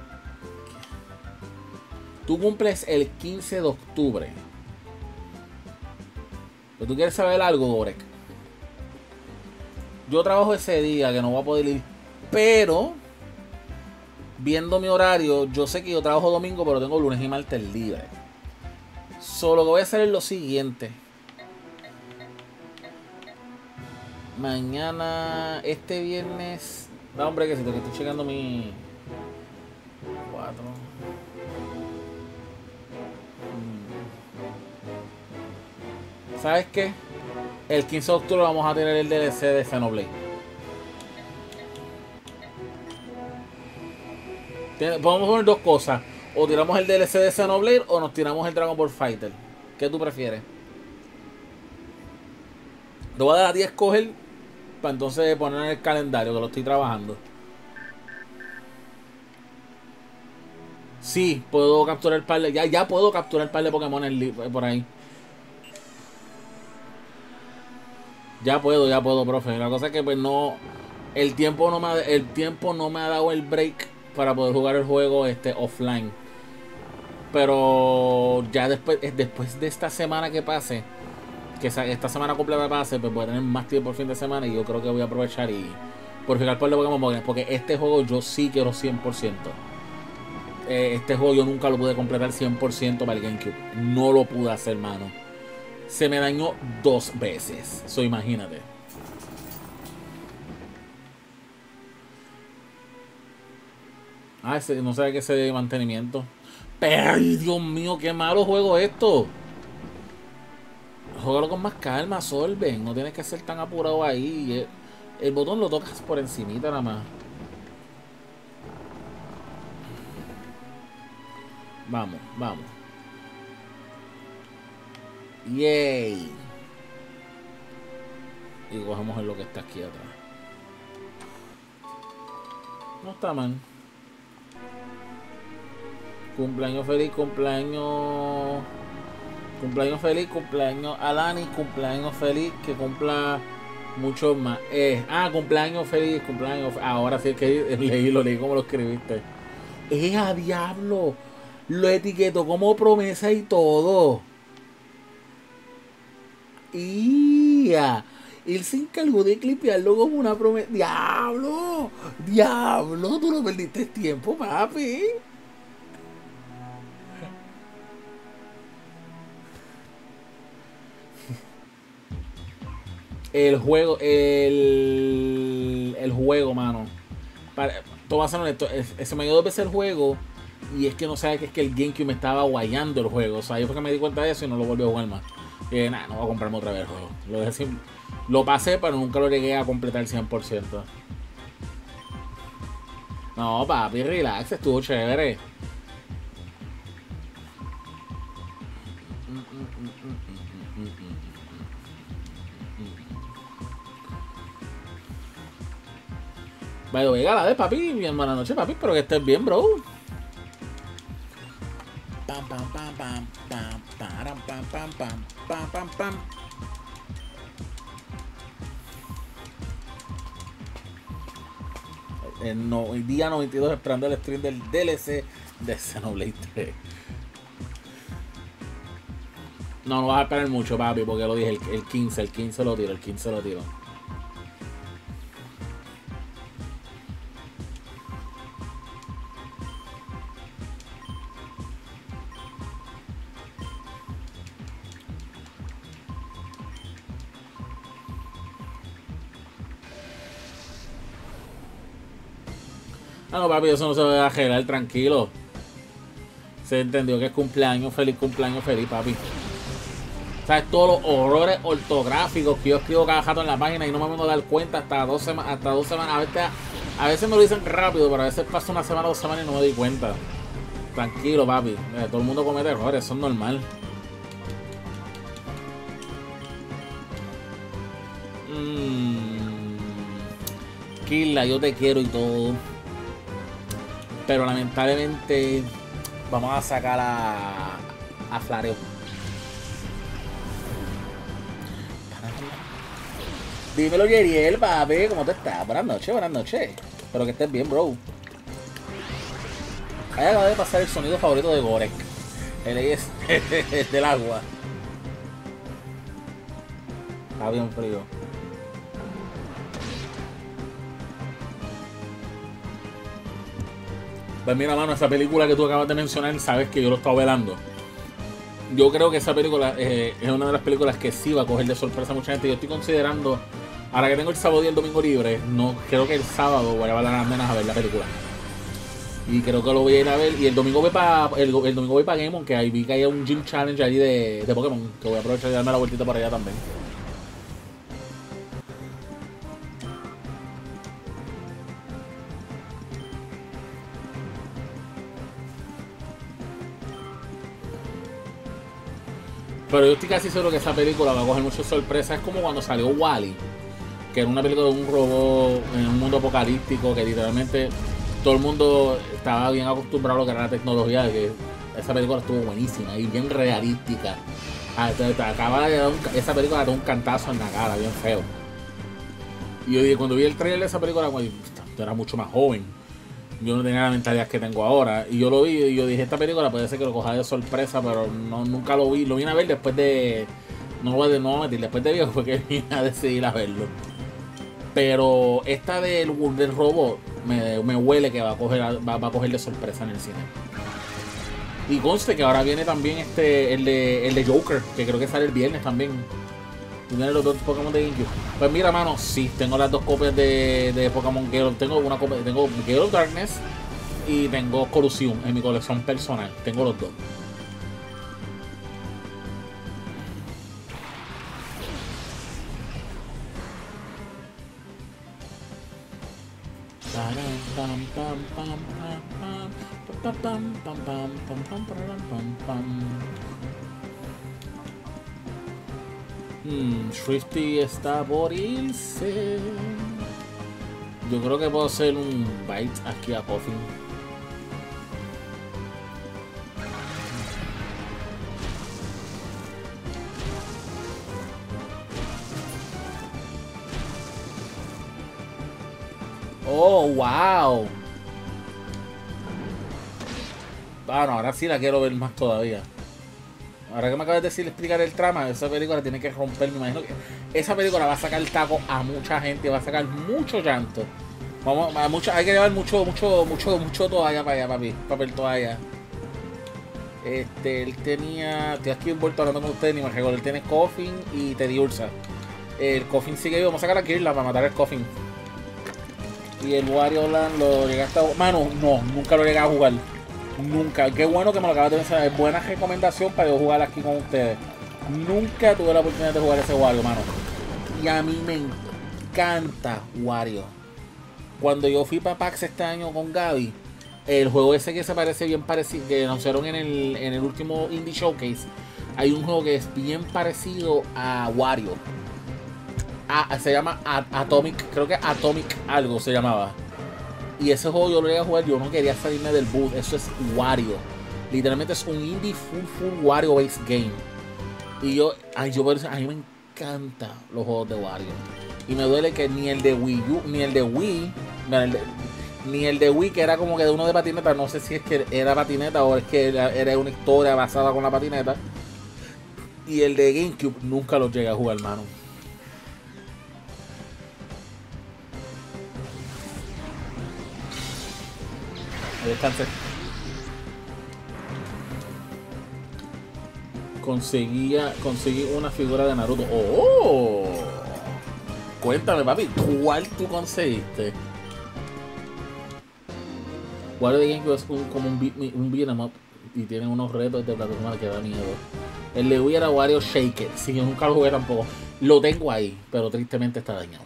Tú cumples el quince de octubre. ¿Pero tú quieres saber algo, Gorek? Yo trabajo ese día que no voy a poder ir, pero viendo mi horario, yo sé que yo trabajo domingo, pero tengo lunes y martes libre. Solo que voy a hacer es lo siguiente. Mañana, este viernes. No, hombre, que si te que estoy checando mi. Cuatro. ¿Sabes qué? El quince de octubre vamos a tener el D L C de Xenoblade. Podemos poner dos cosas. O tiramos el D L C de Xenoblade o nos tiramos el Dragon Ball Fighter. ¿Qué tú prefieres? Te voy a dar a ti a escoger para entonces poner en el calendario que lo estoy trabajando. Sí, puedo capturar el par de... Ya, ya puedo capturar el par de Pokémon por ahí. Ya puedo, ya puedo, profe. La cosa es que pues no... El tiempo no me ha, el tiempo no me ha dado el break para poder jugar el juego este offline. Pero ya después, después de esta semana que pase, que esta semana completa pase, pues voy a tener más tiempo el fin de semana y yo creo que voy a aprovechar y purificar por el Pokémon, porque este juego yo sí quiero cien por ciento. Eh, este juego yo nunca lo pude completar cien por ciento para el GameCube. No lo pude hacer, mano. Se me dañó dos veces. So, imagínate. Ah, ese, no sabe que ese de mantenimiento. Pero, ay, Dios mío, qué malo juego esto. Juégalo con más calma, Solven. No tienes que ser tan apurado ahí. El, el botón lo tocas por encimita nada más. Vamos, vamos. Yay. Y cogemos en lo que está aquí atrás. No está mal. Cumpleaños feliz, cumpleaños. Cumpleaños feliz, cumpleaños Alani, cumpleaños feliz, que cumpla mucho más. Eh, ah, cumpleaños feliz, cumpleaños. Ah, ahora sí es que leí, lo leí como lo escribiste. ¡Eh, a diablo! Lo etiquetó como promesa y todo. ¡Ya! Él se encargó de clipearlo como una promesa. ¡Diablo! ¡Diablo! Tú no perdiste tiempo, papi. El juego, el, el juego, mano. Para, todo va a ser honesto. Se me dio dos veces el juego. Y es que no sabe que es que el GameCube me estaba guayando el juego. O sea, yo fue que me di cuenta de eso y no lo volví a jugar más. Y dije, nah, no voy a comprarme otra vez el juego. Lo, dejé sin, lo pasé, pero nunca lo llegué a completar cien por ciento. No, papi, relax, estuvo chévere. Vaya, Vega, la de papi, bien buena noche, papi, espero que estés bien, bro. Pam, pam, pam, pam, pam, pam, pam, pam, pam, pam, pam, pam. El, no, el día noventa y dos esperando el stream del D L C de Xenoblade tres. No, no vas a esperar mucho, papi, porque lo dije, el, el quince, el quince lo tiro, el quince lo tiro. Ah, no, papi, eso no se va a arreglar, tranquilo. Se entendió que es cumpleaños, feliz cumpleaños, feliz, papi. ¿Sabes? Todos los horrores ortográficos que yo escribo cada rato en la página y no me vengo a dar cuenta hasta dos semanas, hasta dos semanas. A veces, a veces me lo dicen rápido, pero a veces pasa una semana o dos semanas y no me doy cuenta. Tranquilo, papi. Eh, todo el mundo comete errores, eso es normal. Mmm. Killa, yo te quiero y todo. Pero lamentablemente vamos a sacar a, a Flareo. Dímelo, Yeriel, papi, ¿cómo te estás? Buenas noches, buenas noches. Espero que estés bien, bro. Ahí acaba de pasar el sonido favorito de Gorek. Él es el del agua. Está bien frío. Pues mira, mano, esa película que tú acabas de mencionar, sabes que yo lo estaba velando. Yo creo que esa película eh, es una de las películas que sí va a coger de sorpresa a mucha gente. Yo estoy considerando, ahora que tengo el sábado y el domingo libre, no creo que el sábado voy a llevar a las nenas a ver la película. Y creo que lo voy a ir a ver. Y el domingo voy para el, el domingo voy para Game On, que ahí vi que hay un Gym Challenge ahí de, de Pokémon, que voy a aprovechar y darme la vueltita por allá también. Pero yo estoy casi seguro que esa película va a coger muchas sorpresas. Es como cuando salió Wall-E, que era una película de un robot en un mundo apocalíptico, que literalmente todo el mundo estaba bien acostumbrado a lo que era la tecnología. Que esa película estuvo buenísima y bien realística. Ah, te, te acaba de dar un, esa película te da un cantazo en la cara, bien feo. Y yo dije, cuando vi el trailer de esa película, pues, yo era mucho más joven. Yo no tenía la mentalidad que tengo ahora. Y yo lo vi y yo dije, esta película puede ser que lo coja de sorpresa, pero no, nunca lo vi. Lo vine a ver después de... No lo no voy a meter, después de viejo fue que vine a decidir a verlo. Pero esta del, del robot me, me huele que va a, coger, va, va a coger de sorpresa en el cine. Y conste que ahora viene también este el de, el de Joker, que creo que sale el viernes también. ¿Tienes los dos Pokémon de GameCube? Pues mira, mano, sí, tengo las dos copias de, de Pokémon Gale. Tengo una copia, tengo Gale of Darkness y tengo Colosseum en mi colección personal. Tengo los dos. Hmm, Shrifty está por irse. Yo creo que puedo hacer un bite aquí a Coffin. Oh, wow. Bueno, ahora sí la quiero ver más todavía. Ahora que me acabas de decir, explicar el trama, esa película tiene que romper. Me imagino que esa película va a sacar el taco a mucha gente, va a sacar mucho llanto. Vamos, a mucho, hay que llevar mucho, mucho, mucho, mucho toalla para allá, papi. Papel toalla. Este, él tenía. Estoy aquí envuelto hablando con ustedes, ni me recuerdo. Él tiene Coffin y Teddy Ursa. El Coffin sigue vivo. Vamos a sacar a Kirla para matar el Coffin. Y el Wario Land lo llegaste a. Mano, no, nunca lo llegué a jugar. Nunca, qué bueno que me lo acabas de mencionar. Es buena recomendación para yo jugar aquí con ustedes. Nunca tuve la oportunidad de jugar ese Wario, mano. Y a mí me encanta Wario. Cuando yo fui para PAX este año con Gaby, el juego ese que se parece bien parecido, que anunciaron en el, en el último Indie Showcase, hay un juego que es bien parecido a Wario. A, se llama Atomic, creo que Atomic algo se llamaba. Y ese juego yo lo iba a jugar, yo no quería salirme del booth. Eso es Wario. Literalmente es un indie full full Wario based game. Y yo, ay, yo a mí me encantan los juegos de Wario. Y me duele que ni el de Wii U, ni el de Wii, ni el de, ni el de Wii, que era como que de uno de patineta, no sé si es que era patineta o es que era, era una historia basada con la patineta. Y el de GameCube nunca lo llegué a jugar, hermano. Descansé. Conseguía, conseguí una figura de Naruto. ¡Oh! Cuéntame, papi, ¿cuál tú conseguiste? Wario de GameCube es un, como un, beat, un beat'em up y tiene unos retos de plataforma que da miedo. El de Wii era Wario Shake It. Sí, yo nunca lo jugué tampoco. Lo tengo ahí, pero tristemente está dañado.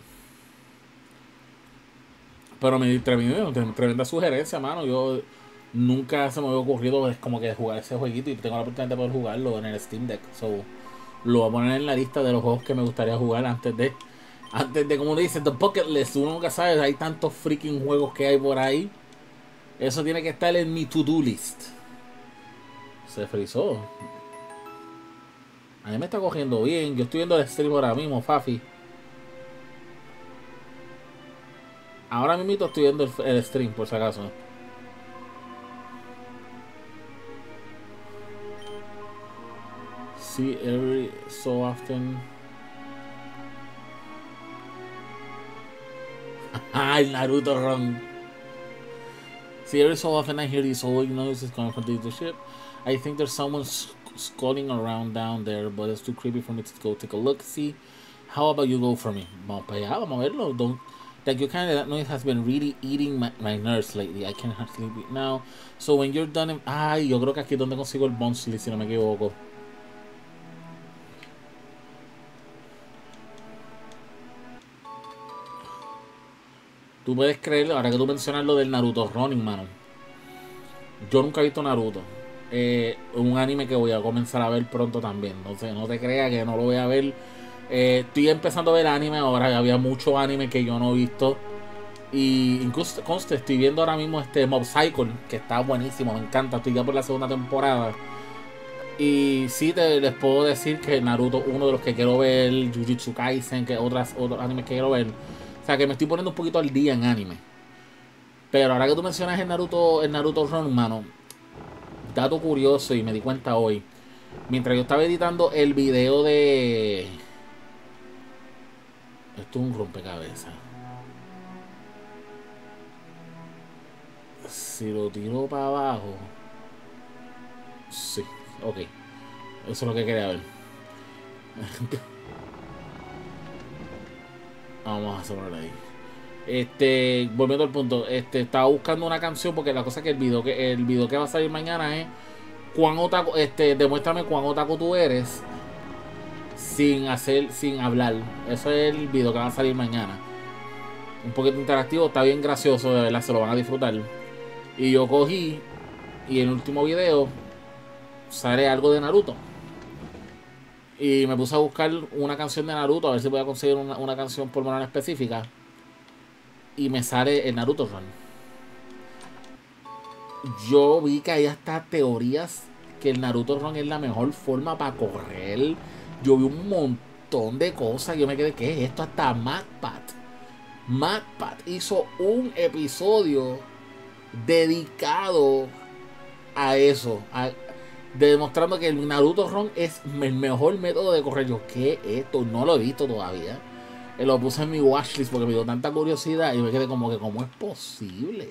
Pero me di tremenda, tremenda sugerencia, mano. Yo nunca se me había ocurrido es como que jugar ese jueguito y tengo la oportunidad de poder jugarlo en el Steam Deck. So, lo voy a poner en la lista de los juegos que me gustaría jugar antes de, antes de, como dice, the bucket list. Uno nunca sabe, hay tantos freaking juegos que hay por ahí. Eso tiene que estar en mi to-do list. Se frizó. A mí me está cogiendo bien. Yo estoy viendo el stream ahora mismo, Fafi. Ahora mismo estoy viendo el, el stream, por si acaso. See every so often. Ah, el Naruto Run. See every so often I hear these old noises coming from the ship. I think there's someone skulking around down there, but it's too creepy for me to go take a look. See, how about you go for me? Vamos para allá, vamos a verlo. Don't. Like your kind of that noise has been really eating my, my nerves lately. I can't sleep now. So when you're done, in, ay, yo creo que aquí es donde consigo el Bonsly, si no me equivoco. Tú puedes creer, ahora que tú mencionas lo del Naruto Running, mano. Yo nunca he visto Naruto. Eh, un anime que voy a comenzar a ver pronto también. Entonces no te creas que no lo voy a ver. Eh, estoy empezando a ver anime ahora. Había mucho anime que yo no he visto. Y incluso conste, estoy viendo ahora mismo este Mob Psycho, que está buenísimo, me encanta. Estoy ya por la segunda temporada. Y sí te, les puedo decir que Naruto, uno de los que quiero ver, Jujutsu Kaisen, que otras otros animes que quiero ver. O sea que me estoy poniendo un poquito al día en anime. Pero ahora que tú mencionas el Naruto, el Naruto Run, mano, dato curioso y me di cuenta hoy. Mientras yo estaba editando el video de... Esto es un rompecabezas. Si lo tiro para abajo... Sí, ok. Eso es lo que quería ver. Vamos a hacerlo ahí. Este, volviendo al punto, este, estaba buscando una canción porque la cosa es que el video que el video que va a salir mañana es cuán otaku, este, demuéstrame cuán otaku tú eres sin hacer, sin hablar. Eso es el video que va a salir mañana. Un poquito interactivo, está bien gracioso, de verdad, se lo van a disfrutar. Y yo cogí y en el último video sale algo de Naruto. Y me puse a buscar una canción de Naruto, a ver si podía conseguir una, una canción por manera específica. Y me sale el Naruto Run. Yo vi que hay hasta teorías que el Naruto Run es la mejor forma para correr. Yo vi un montón de cosas. Yo me quedé, ¿qué es esto? Hasta MatPat. MatPat hizo un episodio dedicado a eso. A, demostrando que el Naruto Run es el mejor método de correr. Yo, ¿qué es esto? No lo he visto todavía. Eh, lo puse en mi watchlist porque me dio tanta curiosidad y me quedé como que, ¿cómo es posible?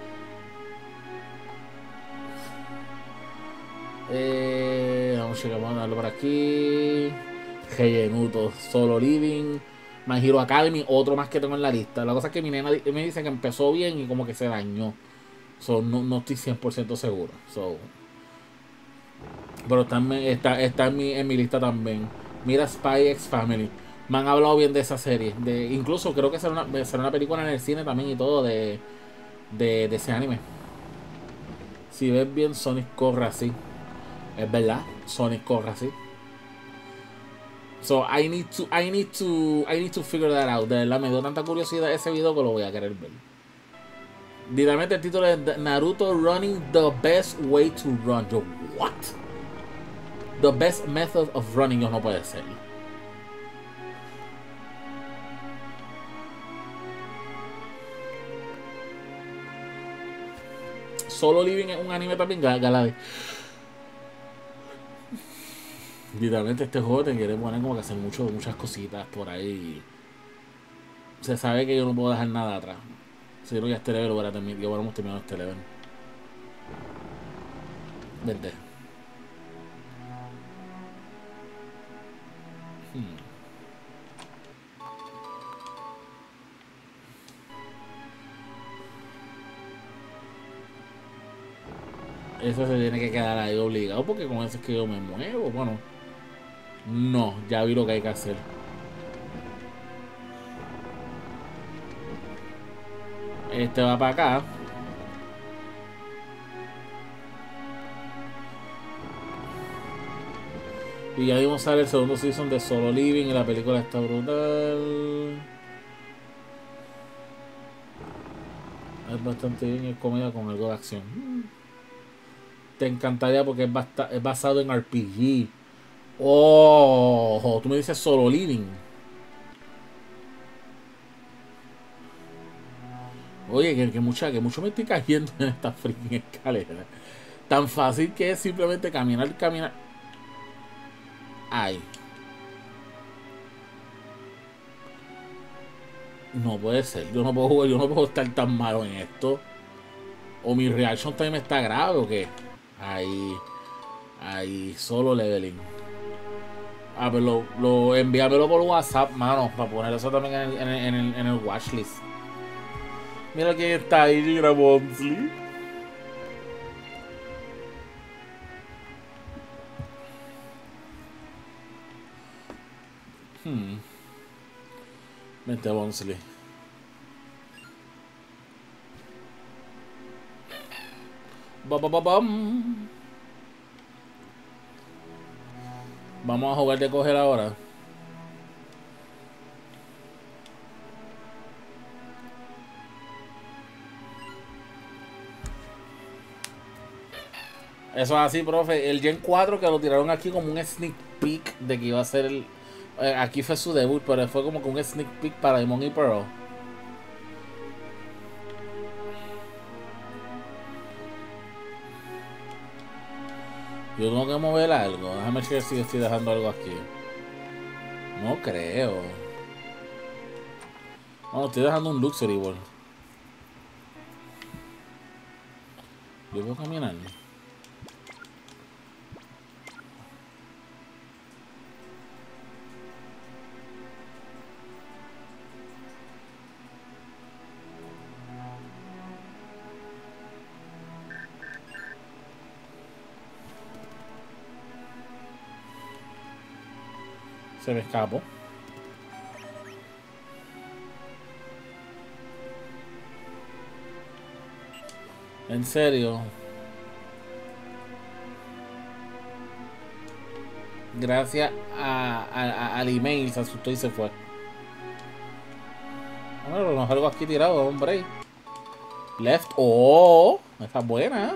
Eh, vamos a checar, vamos a darlo por aquí. Geyenuto, Solo Living, My Hero Academy, otro más que tengo en la lista. La cosa es que mi nena me dice que empezó bien y como que se dañó. So, no, no estoy cien por ciento seguro. So, pero está, en, está, está en, mi, en mi lista también. Mira Spy X Family. Me han hablado bien de esa serie. De, incluso creo que será una, será una película en el cine también y todo de, de, de ese anime. Si ves bien, Sonic corre así. Es verdad, Sonic corre así. So I need to, I need to, I need to figure that out. De verdad, me dio tanta curiosidad ese video que lo voy a querer ver. Literalmente el título es Naruto Running the Best Way to Run. Yo, what? The best method of running. Yo, no puede ser. Solo Living es un anime también, Galade. Literalmente este juego te quiere poner como que hacer mucho, muchas cositas por ahí. Se sabe que yo no puedo dejar nada atrás. Si no, ya este level lo voy a terminar. Yo hemos terminado este level. Vente. Hmm. Eso se tiene que quedar ahí obligado porque con eso es que yo me muevo. Bueno, no, ya vi lo que hay que hacer. Este va para acá. Y ya vimos sale el segundo season de Solo Living y la película está brutal. Es bastante bien, es comedia con algo de acción. Te encantaría porque es, basta es basado en R P G. Oh, tú me dices Solo Living. Oye, que, que, mucha, que mucho me estoy cayendo en esta freaking escalera. Tan fácil que es simplemente caminar, caminar. Ay. No puede ser. Yo no puedo jugar, yo no puedo estar tan malo en esto. O mi reaction time está grave o qué. Ahí. Ahí. Solo leveling. Ah, pero lo, lo envíamelo por WhatsApp, mano. Para poner eso también en el, en el, en el, en el watchlist. Mira quién está ahí, Gira Bonsley. Hmm. Vente, Bonsley. Ba, ba, ba, bam. Vamos a jugar de coger ahora. Eso es así, profe. El Gen cuatro que lo tiraron aquí como un sneak peek de que iba a ser el... Eh, aquí fue su debut, pero fue como que un sneak peek para Diamond y Pearl. Yo tengo que mover algo. Déjame ver si estoy dejando algo aquí. No creo. No, estoy dejando un Luxury World. Yo voy a caminar. Se me escapó. En serio. Gracias a, a, a, al email se asustó y se fue. Bueno, nos algo aquí tirado, hombre. Left. Oh, está buena.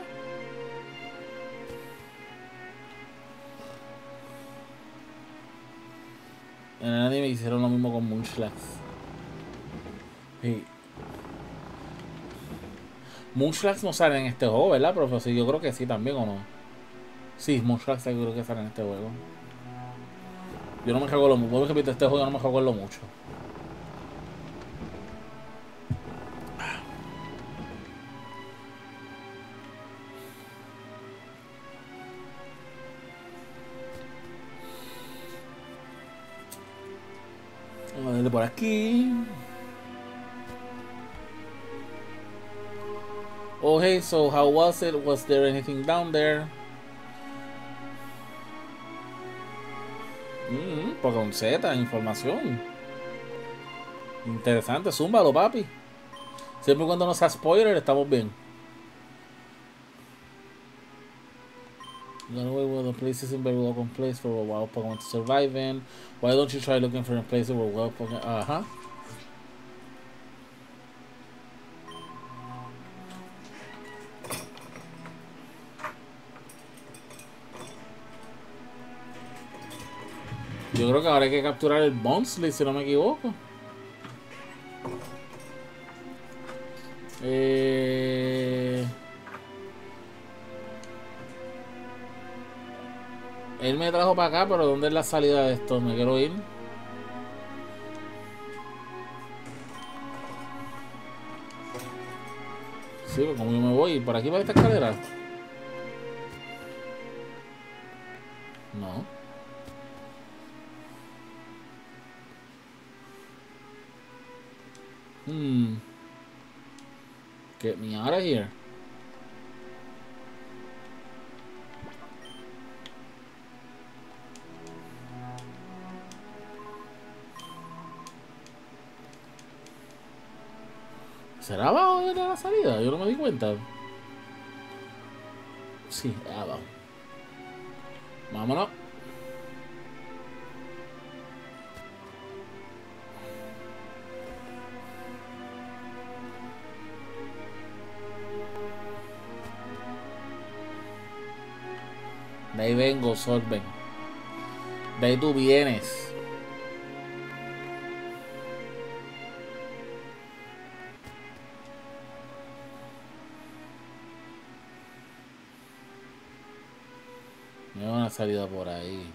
En el anime hicieron lo mismo con Munchlax. Sí. Munchlax no sale en este juego, ¿verdad, profe? Sí, yo creo que sí también, ¿o no? Sí, Munchlax seguro que sale en este juego. Yo no me cago en lo mucho. Vuelvo a repetir, este juego no me cago en lo mucho. Vamos a darle por aquí. Oh, hey, so how was it? Was there anything down there? Mm, Pokémon Z, información. Interesante, zúmbalo, papi. Siempre y cuando no sea spoiler, estamos bien. Got away with the place isn't very welcome place for a wild Pokemon to survive in. Why don't you try looking for a place where wild Pokemon... Ajá. Yo creo que ahora hay que capturar el Bonsly, si no me equivoco. Eh... Él me trajo para acá, pero ¿dónde es la salida de esto? Me quiero ir. Sí, pues como yo me voy, ¿por aquí para esta escalera? No. Hmm. Get me out of here. ¿Será abajo de la salida? Yo no me di cuenta. Sí, abajo. Vámonos. De ahí vengo, Sorben. De ahí tú vienes. Me van a salir por ahí.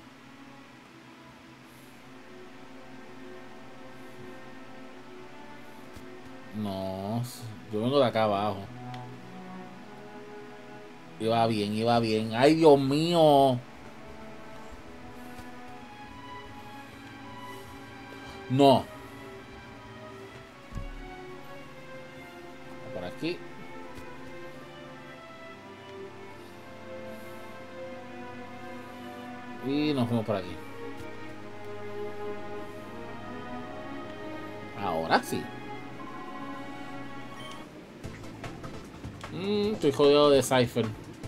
No, yo vengo de acá abajo. Iba bien, iba bien. ¡Ay, Dios mío! No. Por aquí. Y nos fuimos por aquí. Ahora sí. Mm, estoy jodido de Cypher.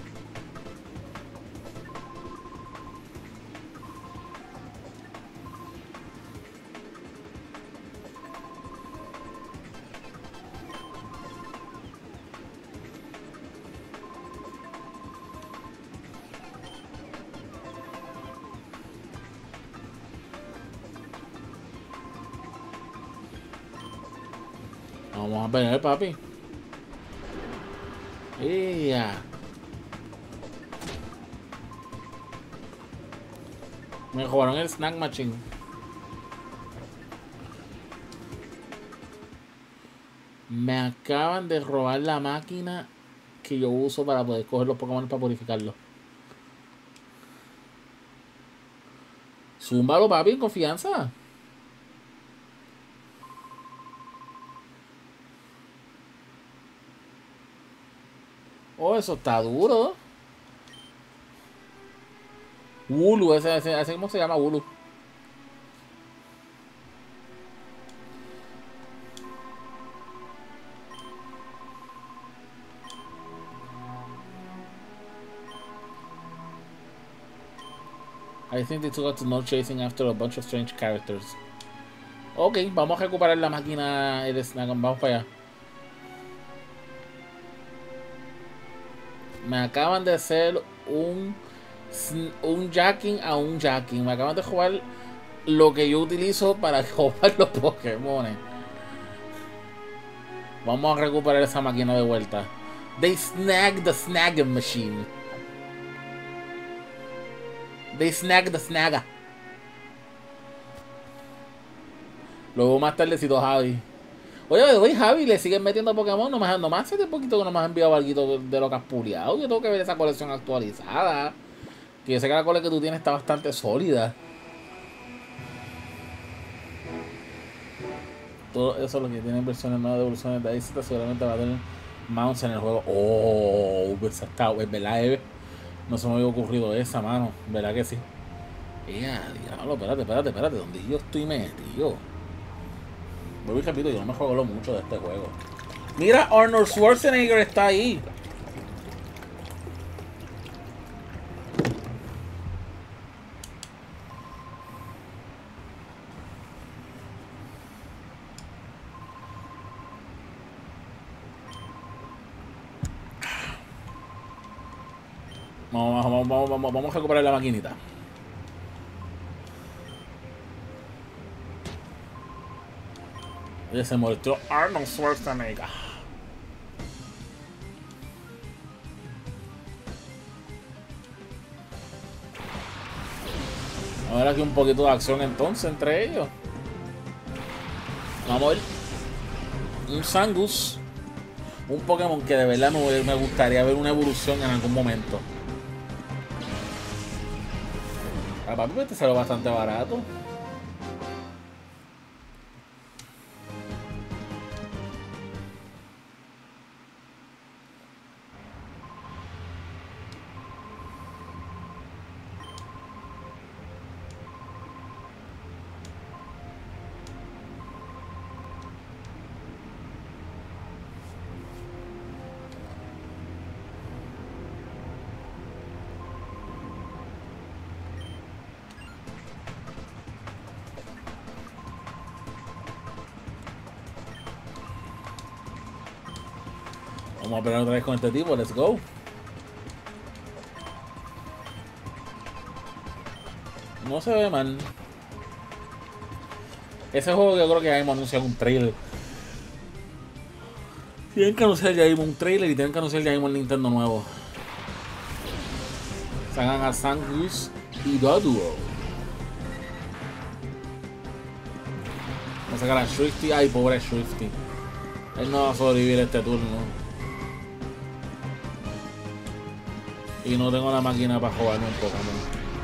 Vamos a ver, papi. Yeah. Me jugaron el Snack Machine. Me acaban de robar la máquina que yo uso para poder coger los Pokémon para purificarlos. Zúmbalo, papi, en confianza. Oh, eso está duro. Wooloo, ese, ese, ese ¿cómo se llama Wooloo? I think they took out to no chasing after a bunch of strange characters. Ok, vamos a recuperar la máquina de Snack. Vamos para allá. Me acaban de hacer un un jacking a un jacking. Me acaban de jugar lo que yo utilizo para jugar los Pokémon. Vamos a recuperar esa máquina de vuelta. They snagged the snagging machine. They snagged the snagger. Luego más tardecito Javi. Oye, oye, Javi, le siguen metiendo Pokémon. Nomás, nomás hace poquito que nomás ha enviado algo de lo que has puliado. Yo tengo que ver esa colección actualizada. Que yo sé que la colección que tú tienes está bastante sólida. Todo eso lo que tiene versiones nuevas de evoluciones de ahí seguramente va a tener mounts en el juego. Oh, esa está, es verdad, Eve. No se me había ocurrido esa, mano. ¿Verdad que sí? Ya, diablo, espérate, espérate, espérate. ¿Dónde yo estoy metido? Vuelvo y repito, yo no me juego mucho de este juego. Mira, Arnold Schwarzenegger está ahí. Vamos, vamos, vamos, vamos, vamos a recuperar la maquinita. Y se mostró Arnold Schwarzenegger. A ver aquí un poquito de acción entonces entre ellos. Vamos a ver. Un Zangoose. Un Pokémon que de verdad me, me gustaría ver una evolución en algún momento. A papi este salió bastante barato. Vamos a pelear otra vez con este tipo, let's go. No se ve mal. Ese juego yo creo que ya hemos anunciado un trailer. Tienen que anunciar ya un trailer y tienen que anunciar ya el Nintendo nuevo. Sacan a Zangoose y Doduo. Vamos a sacar a Swifty. Ay, pobre Swifty. Él no va a sobrevivir este turno. Y no tengo la máquina para jugarme un Pokémon.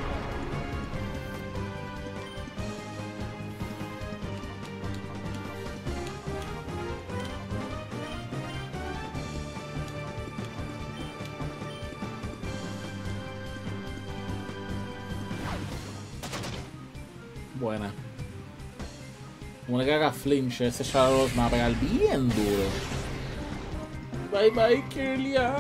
Buena. Como le que haga flinch, ese Shadow me va a pegar bien duro. Bye bye, Kirlia.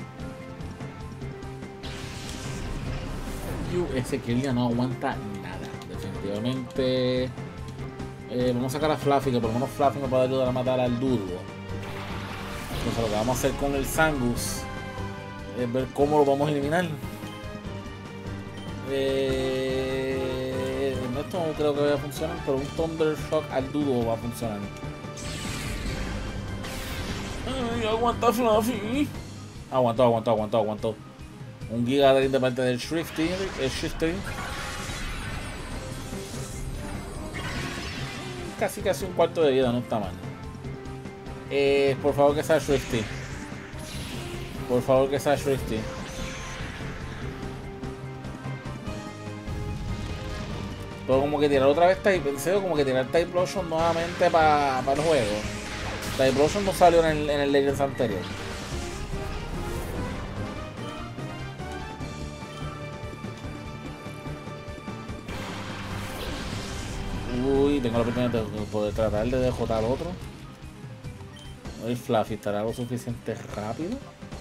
Ese Kirlia no aguanta nada, definitivamente. Eh, vamos a sacar a Fluffy, que por lo menos Fluffy nos puede ayudar a matar al Doduo. Entonces lo que vamos a hacer con el Zangoose es ver cómo lo vamos a eliminar. Eh, esto no creo que vaya a funcionar, pero un Thunder Shock al Doduo va a funcionar. Ay, aguanta Fluffy. Aguantó, aguantó, aguantó, aguantó. Un Giga Drain de parte del Swifty, el Swifty. Casi casi un cuarto de vida, no está mal. Eh, por favor que sea Swifty. Por favor que sea Swifty. Pero como que tirar otra vez Type, en serio, como que tirar Type Explosion nuevamente para pa el juego. Type Explosion no salió en el, en el Legends anterior. Uy, tengo la oportunidad de poder tratar de D J al otro. El Fluffy estará lo suficiente rápido.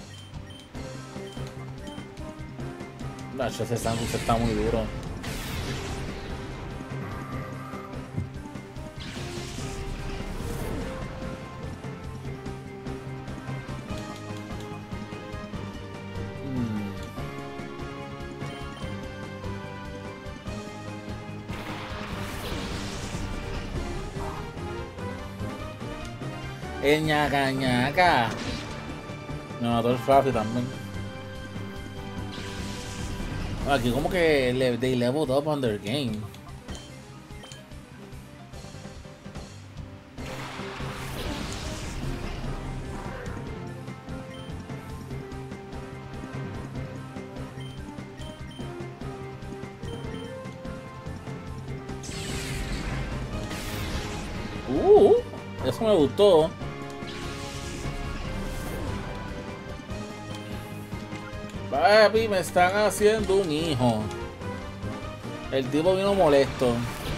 Nacho, ese Zangoose está muy duro. El ñaca ñaca. Me mató el Fluffy también. Aquí como que le, they leveled up on their game. Uh, eso me gustó. Papi, me están haciendo un hijo. El tipo vino molesto.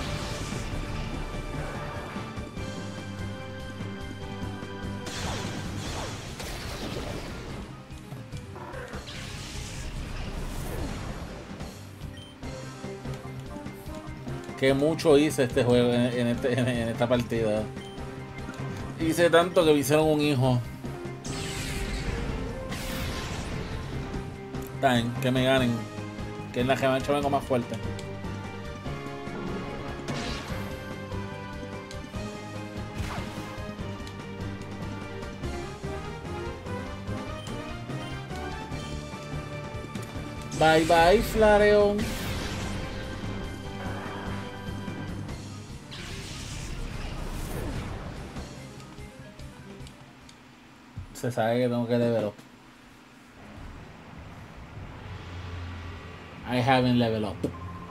Que mucho hice este juego en, en, este, en, en esta partida. Hice tanto que me hicieron un hijo. Está bien, que me ganen. Que en la revancha vengo más fuerte. Bye bye, Flareon. Se sabe que tengo que level up. I haven't level up.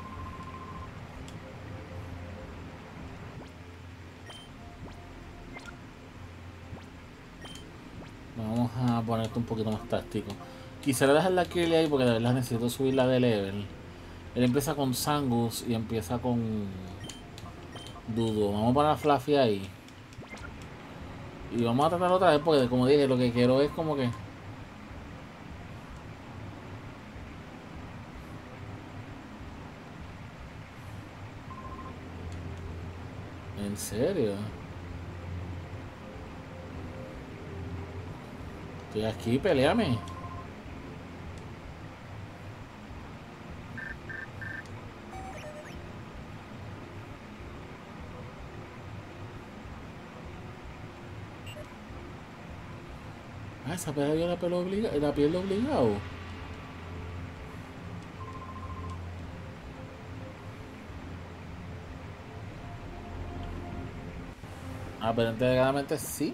Vamos a poner esto un poquito más táctico. Quisiera dejar la Kirlia ahí porque de verdad necesito subirla de level. Él empieza con Zangoose y empieza con Dudo. Vamos a poner a Fluffy ahí. Y vamos a tratar otra vez porque como dije, lo que quiero es como que... ¿En serio? Estoy aquí, peleame. Ah, esa pelea dio la piel obligada, la piel obligado. Aparentemente sí.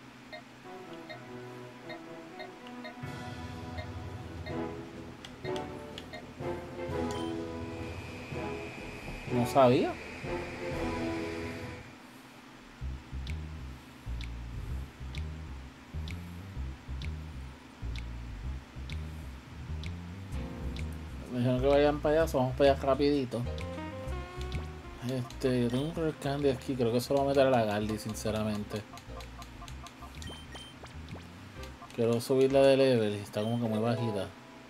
No sabía. Me dijeron que vayan para allá, so vamos para allá rapidito. Este, yo tengo un Rare Candy aquí, creo que eso lo voy a meter a la Galdi, sinceramente. Quiero subirla de level y está como que muy bajita.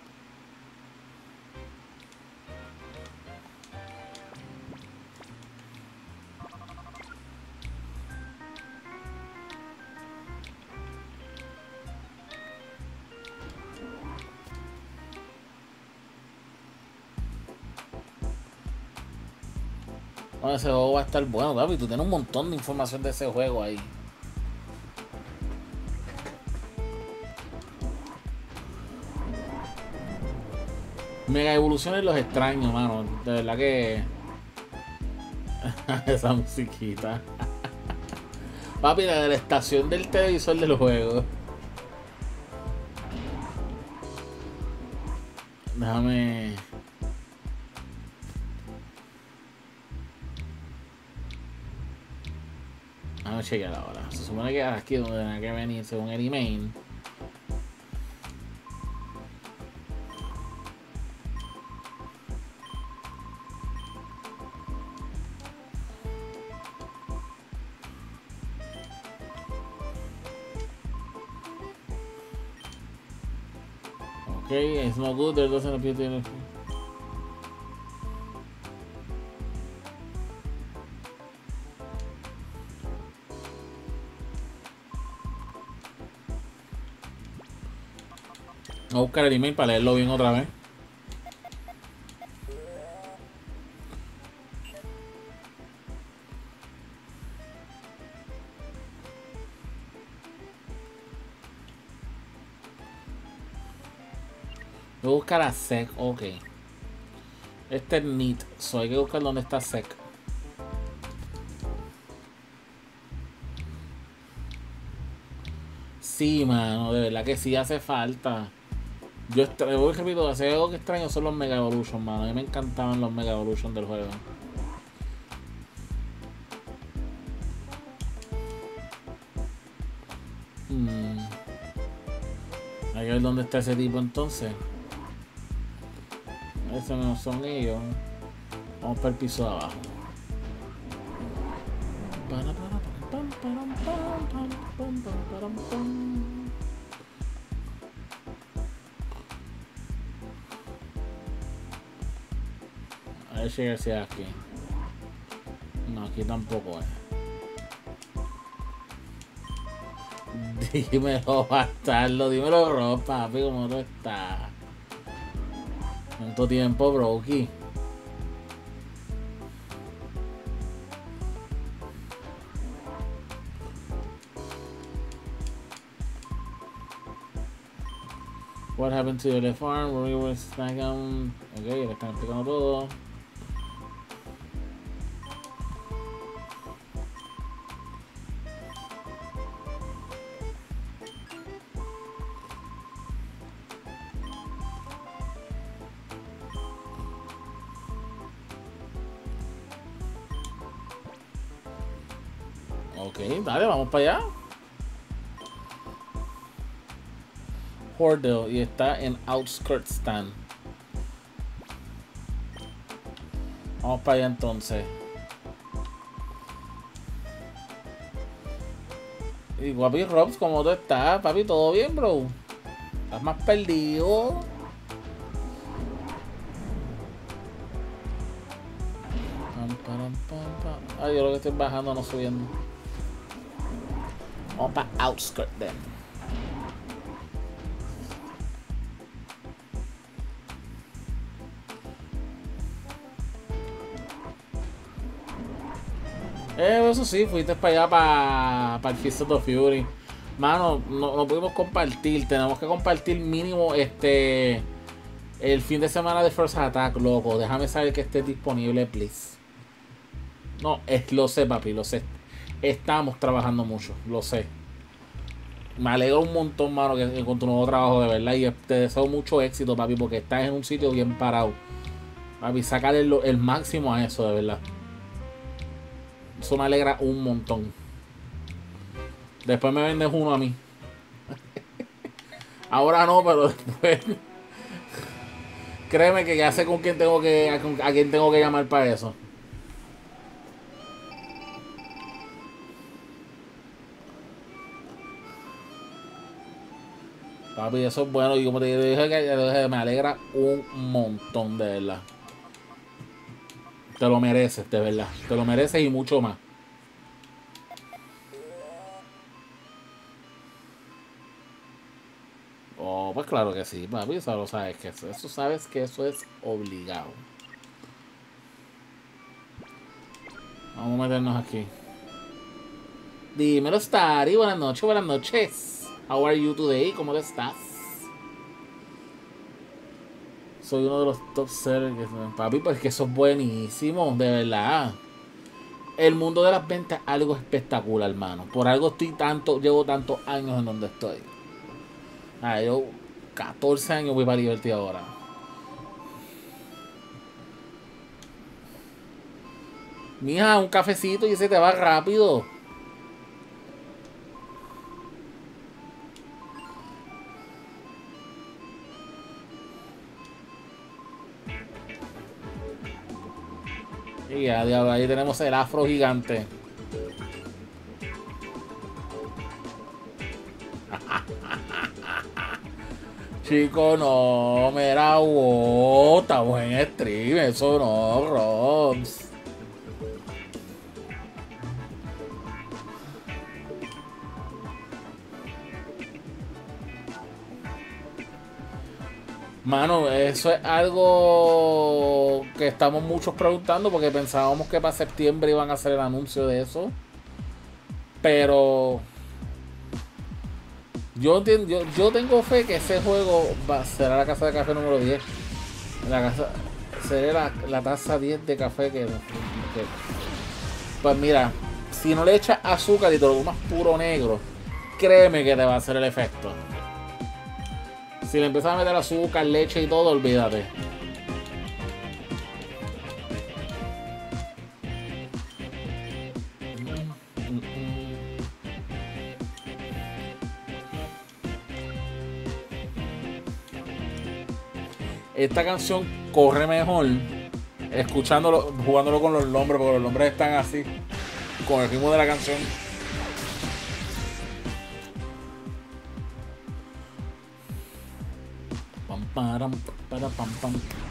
Bueno, ese juego va a estar bueno, Gaby. Tú tienes un montón de información de ese juego ahí. Mega evoluciones los extraños, mano. De verdad que... Esa musiquita. Papi, la de la estación del televisor del juego. Déjame... Déjame chequear ahora. Se supone que aquí es donde tenía que venir según el email. Okay, it's not good, there doesn't appear to be... Voy a buscar el email para leerlo bien otra vez. Voy a buscar a Sec, ok. Este es Neat, so hay que buscar dónde está Sec. Sí, mano, de verdad que sí hace falta. Yo voy, repito, hace algo que extraño son los Mega Evolution, mano. A mí me encantaban los Mega Evolution del juego. Hmm. Hay que ver dónde está ese tipo entonces. Esos no son ellos. Vamos para el piso de abajo. A ver si es aquí. No, aquí tampoco es. Dímelo, bastardo. Dímelo, ropa, papi, ¿cómo tú estás? Tanto tiempo, Broki. What happened to the farm? We were snack on. Ok, le están explicando todo. Ok, dale, vamos para allá. Hordle y está en Outskirts Stand. Vamos para allá entonces. Y papi Robs, ¿cómo tú estás? Papi, ¿todo bien, bro? ¿Estás más perdido? Ay, yo lo que estoy bajando, no subiendo. Vamos para Outskirts then. Eh, eso sí, fuiste para allá para, para el Fist of the Fury. Mano, no, no pudimos compartir. Tenemos que compartir mínimo este el fin de semana de First Attack, loco. Déjame saber que esté disponible, please. No, es, lo sé, papi, lo sé. Estamos trabajando mucho, lo sé. Me alegro un montón, mano, que con tu nuevo trabajo, de verdad. Y te deseo mucho éxito, papi, porque estás en un sitio bien parado. Papi, sacar el, el máximo a eso, de verdad. Eso me alegra un montón. Después me vendes uno a mí. Ahora no, pero después. Créeme que ya sé con quién tengo que. A, a quién tengo que llamar para eso. Papi, eso es bueno. Y como te dije, que me alegra un montón, de verdad. Te lo mereces, de verdad. Te lo mereces y mucho más. Oh, pues claro que sí, papi. Eso lo sabes que eso, eso sabes que eso es obligado. Vamos a meternos aquí. Dímelo, Starry. Buenas noches, buenas noches. How are you today? ¿Cómo te estás? Soy uno de los top sellers. Papi, pues que eso es buenísimo, de verdad. El mundo de las ventas es algo espectacular, hermano. Por algo estoy tanto, llevo tantos años en donde estoy. Ah, yo catorce años voy para Liberty ahora. Mija, un cafecito y se te va rápido. Y ya, diablo, ahí tenemos el afro gigante. Chico, no, mira, wow, está buen stream, eso no, Robs. Mano, eso es algo que estamos muchos preguntando porque pensábamos que para septiembre iban a hacer el anuncio de eso. Pero yo, yo, yo tengo fe que ese juego va, será la casa de café número diez. La casa, será la, la taza diez de café que, que... Pues mira, si no le echas azúcar y te lo tomas puro negro, créeme que te va a hacer el efecto. Si le empiezas a meter azúcar, leche y todo, olvídate. Esta canción corre mejor escuchándolo, jugándolo con los nombres, porque los nombres están así, con el ritmo de la canción. Pam, para, pam, pam.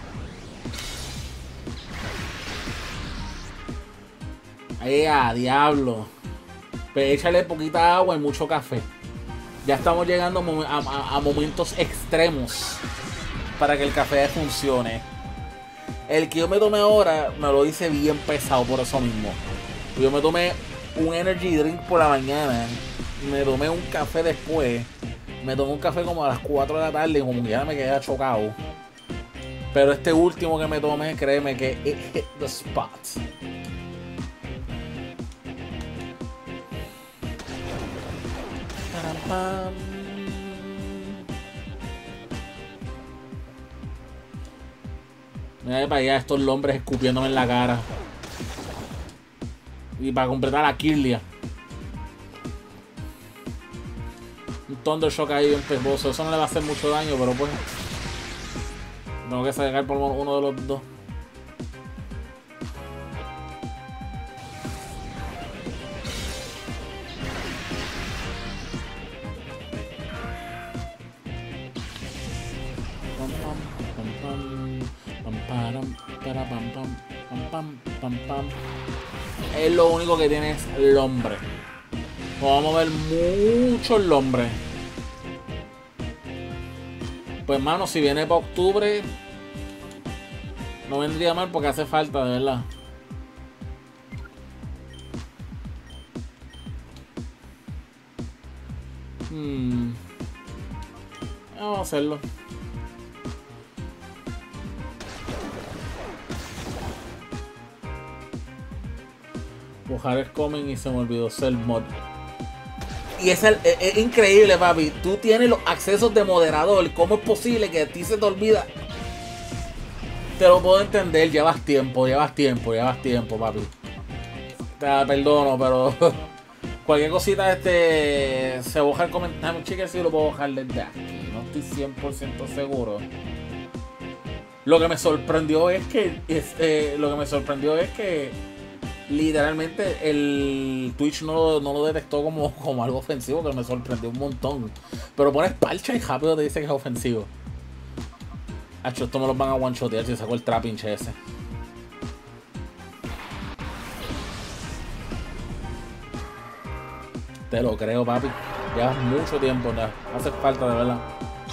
Ahí, a diablo. Pues échale poquita agua y mucho café. Ya estamos llegando a, a, a momentos extremos para que el café funcione. El que yo me tomé ahora me lo hice bien pesado por eso mismo. Yo me tomé un energy drink por la mañana, me tomé un café después, me tomé un café como a las cuatro de la tarde y como que ya me quedé chocado. Pero este último que me tomé, créeme que it hit the spot. Mira para allá estos hombres escupiéndome en la cara. Y para completar a Kirlia. Un Thundershock ahí bien pesboso. Eso no le va a hacer mucho daño, pero pues tengo que sacar por uno de los dos. Es lo único que tiene es el hombre. Vamos a ver muchos hombres. Pues mano, si viene para octubre no vendría mal porque hace falta, de verdad. Hmm. Vamos a hacerlo. Bujar es coming y se me olvidó ser mod. Y es, el, es, es increíble, papi. Tú tienes los accesos de moderador. ¿Cómo es posible que a ti se te olvida? Te lo puedo entender. Llevas tiempo, llevas tiempo, llevas tiempo, papi. Te perdono, pero cualquier cosita este se baja el comentario. Chica, si lo puedo bajar desde aquí. No estoy cien por ciento seguro. Lo que me sorprendió es que este, lo que me sorprendió es que literalmente el Twitch no, no lo detectó como, como algo ofensivo, que me sorprendió un montón. Pero pones parcha y rápido te dice que es ofensivo. Hacho, esto me lo van a one-shotear si saco el trapinche ese. Te lo creo, papi. Llevas mucho tiempo, ya. Hace falta, de verdad.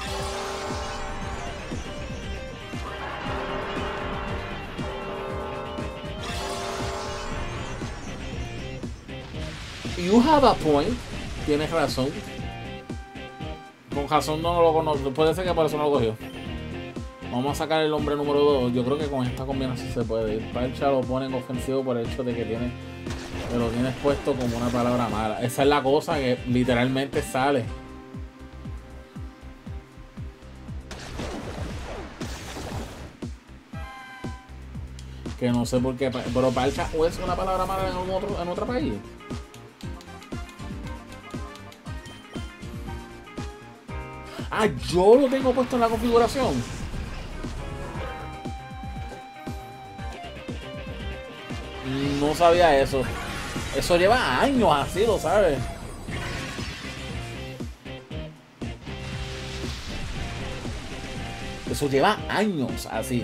You have a point. Tienes razón. Con razón no lo conozco. Puede ser que por eso no lo cogió. Vamos a sacar el hombre número dos. Yo creo que con esta combinación se puede ir. Parcha lo ponen ofensivo por el hecho de que tiene, que lo tienes puesto como una palabra mala. Esa es la cosa que literalmente sale. Que no sé por qué. Pero parcha o es una palabra mala en otro, en otro país. Ah, yo lo tengo puesto en la configuración. No sabía eso. Eso lleva años así, lo sabes. Eso lleva años así.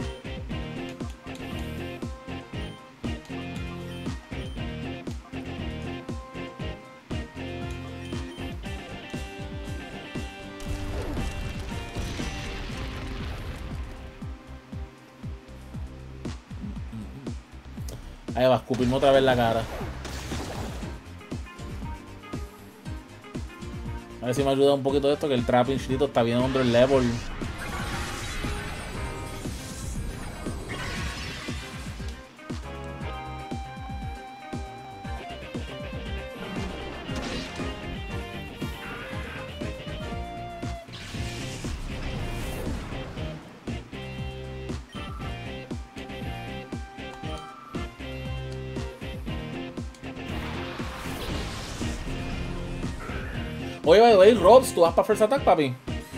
Ahí va, escupirme otra vez la cara. A ver si me ayuda un poquito esto, que el trapping chito está bien under level. Oye, by the way, Robs, ¿tú vas para First Attack, papi?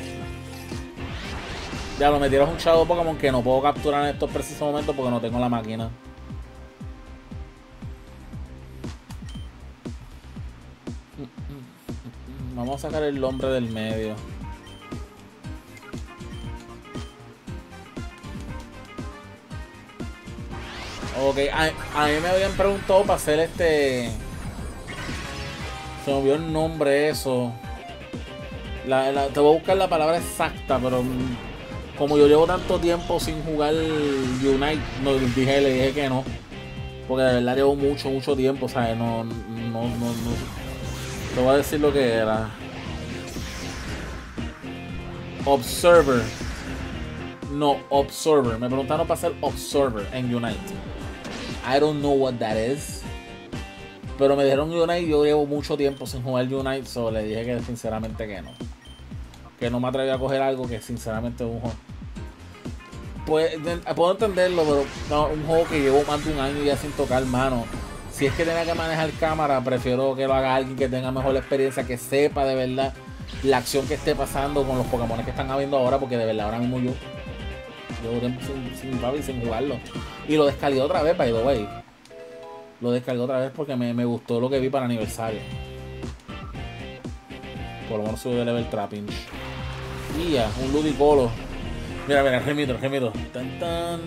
Ya lo metieron un Shadow Pokémon que no puedo capturar en estos precisos momentos porque no tengo la máquina. Vamos a sacar el hombre del medio. Ok, a, a mí me habían preguntado para hacer este... Se me olvidó el nombre eso. La, la, te voy a buscar la palabra exacta, pero como yo llevo tanto tiempo sin jugar Unite, no, dije, le dije que no. Porque de verdad llevo mucho, mucho tiempo, ¿sabes? No, no, no, no. Te voy a decir lo que era. Observer. No, Observer. Me preguntaron para hacer Observer en Unite. I don't know what that is. Pero me dijeron Unite, yo llevo mucho tiempo sin jugar Unite, so le dije que sinceramente que no. Que no me atreví a coger algo que sinceramente es un juego. Pues puedo entenderlo, pero no, un juego que llevo más de un año ya sin tocar, mano. Si es que tenga que manejar cámara, prefiero que lo haga alguien que tenga mejor experiencia, que sepa de verdad la acción que esté pasando con los Pokémon que están habiendo ahora, porque de verdad ahora mismo yo llevo tiempo sin, sin, sin, sin jugarlo. Y lo descargué otra vez, by the way. Lo descargué otra vez porque me, me gustó lo que vi para el aniversario. Por lo menos subí de level trapping. Y ya, un Ludicolo. Mira, mira, remito, remito. Tan, tan.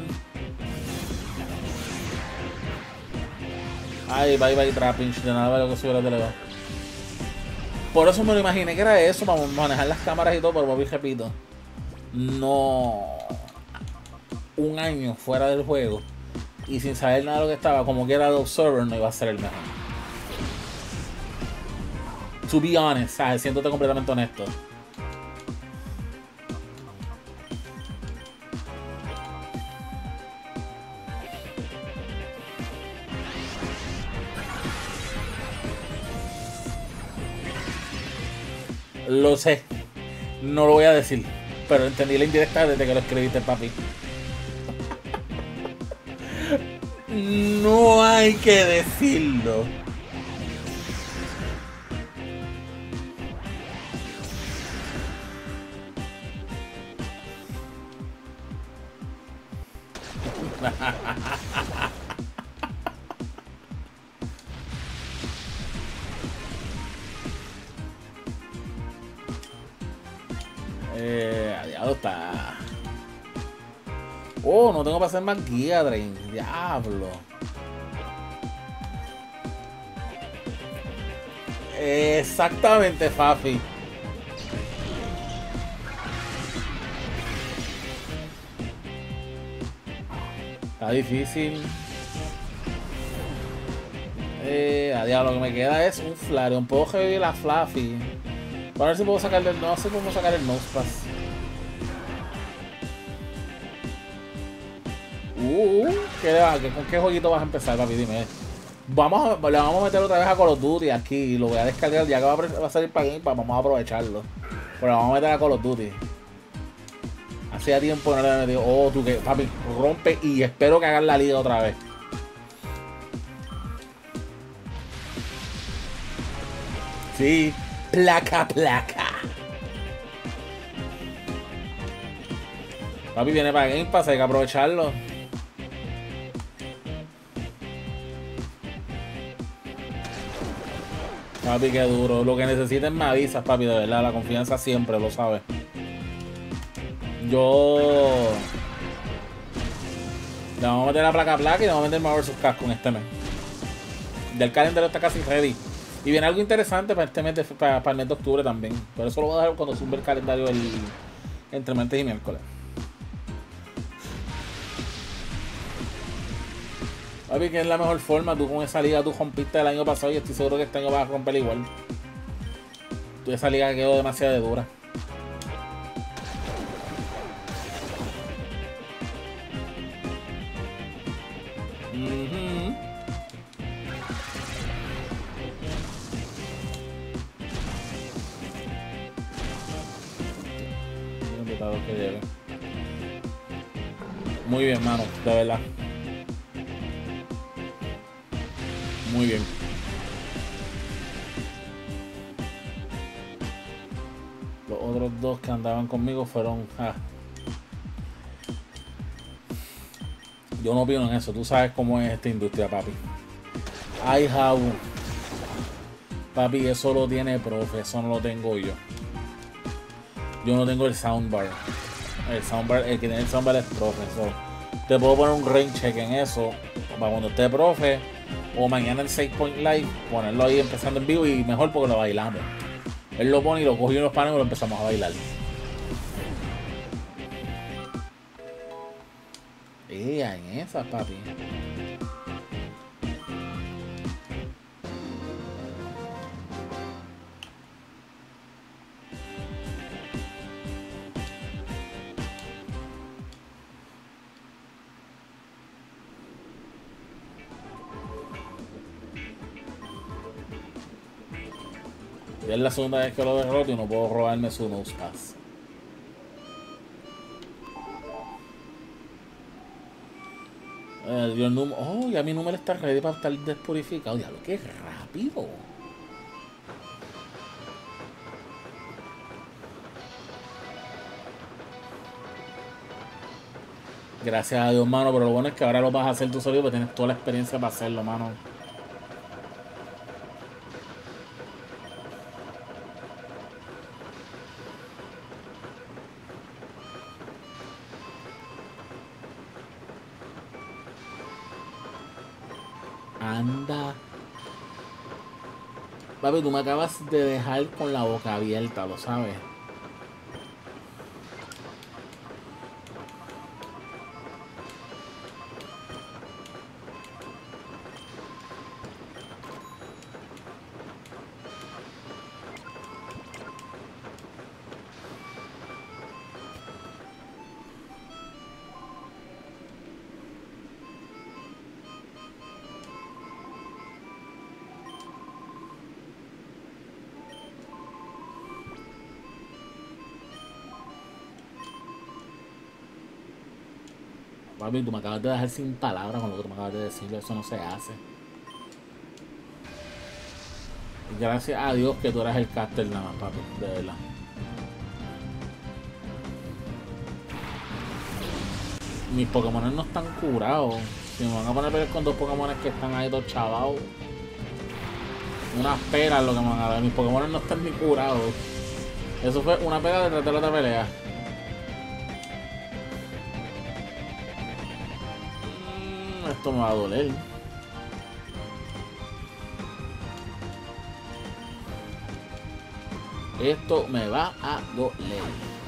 Ay, bye, bye, trapping. De nada vale lo que subiera de level. Por eso me lo imaginé que era eso, para manejar las cámaras y todo, pero volví, repito. No. Un año fuera del juego. Y sin saber nada de lo que estaba, como que era de Observer, no iba a ser el mejor. To be honest, ¿sabes? Siéndote completamente honesto. Lo sé, no lo voy a decir, pero entendí la indirecta desde que lo escribiste, papi. No hay que decirlo. Eh, diablo está. Oh, no tengo para hacer más guía, Drain. Diablo. Exactamente, Fafi. Está difícil. Eh, a diablo, lo que me queda es un Flareon. Puedo revivir la Fluffy. Para ver si puedo sacarle el. No sé cómo sacar el Nosepass. Uh, ¿qué le va? ¿Con qué jueguito vas a empezar, papi? Dime. Vamos a, le vamos a meter otra vez a Call of Duty aquí y lo voy a descargar. Ya que va a, va a salir para Game Pass, vamos a aprovecharlo. Pero vamos a meter a Call of Duty. Hacía tiempo que no le había metido. Oh, tú que, papi, rompe y espero que hagan la liga otra vez. Sí, placa, placa. Papi viene para Game Pass, hay que aprovecharlo. Papi, qué duro. Lo que necesiten me avisas, papi, de verdad. La confianza siempre, lo sabes. Yo... Le vamos a meter la placa placa y le vamos a meter Marvel versus. Capcom este mes. Ya el calendario está casi ready. Y viene algo interesante para este mes de, para, para el mes de octubre también. Pero eso lo voy a dejar cuando suba el calendario el, entre martes y miércoles. Papi, que es la mejor forma. Tú con esa liga tú rompiste el año pasado y estoy seguro que este año vas a romper igual. Tú esa liga quedó demasiado dura. Uh-huh. Que lleve. Muy bien, mano, de verdad. Muy bien. Los otros dos que andaban conmigo fueron... Ah. Yo no opino en eso. Tú sabes cómo es esta industria, papi. I have... Papi, eso lo tiene profe. Eso no lo tengo yo. Yo no tengo el soundbar. El soundbar, el que tiene el soundbar es profe. So, te puedo poner un rain check en eso. Para cuando esté profe. O mañana el seis point live. Ponerlo ahí empezando en vivo. Y mejor porque lo bailamos. Él lo pone y lo cogió en los panes y lo empezamos a bailar. ya en esa, papi. Ya es la segunda vez que lo derroto y no puedo robarme su nose pass. Eh, yo el número, oh, ya mi número está ready para estar despurificado. Diablo, qué rápido. Gracias a Dios, mano. Pero lo bueno es que ahora lo vas a hacer tú solo porque tienes toda la experiencia para hacerlo, mano. Anda. Papi, tú me acabas de dejar con la boca abierta, ¿lo sabes? Papi, tú me acabas de dejar sin palabras con lo que tú me acabas de decir. Eso no se hace. Gracias a Dios que tú eras el caster nada más, papi. De verdad. Mis Pokémon no están curados. Si me van a poner a pelear con dos Pokémon que están ahí dos chavados. Unas pelas lo que me van a dar. Mis Pokémon no están ni curados. Eso fue una pega detrás de la otra pelea. Mm, esto me va a doler. Esto me va a doler.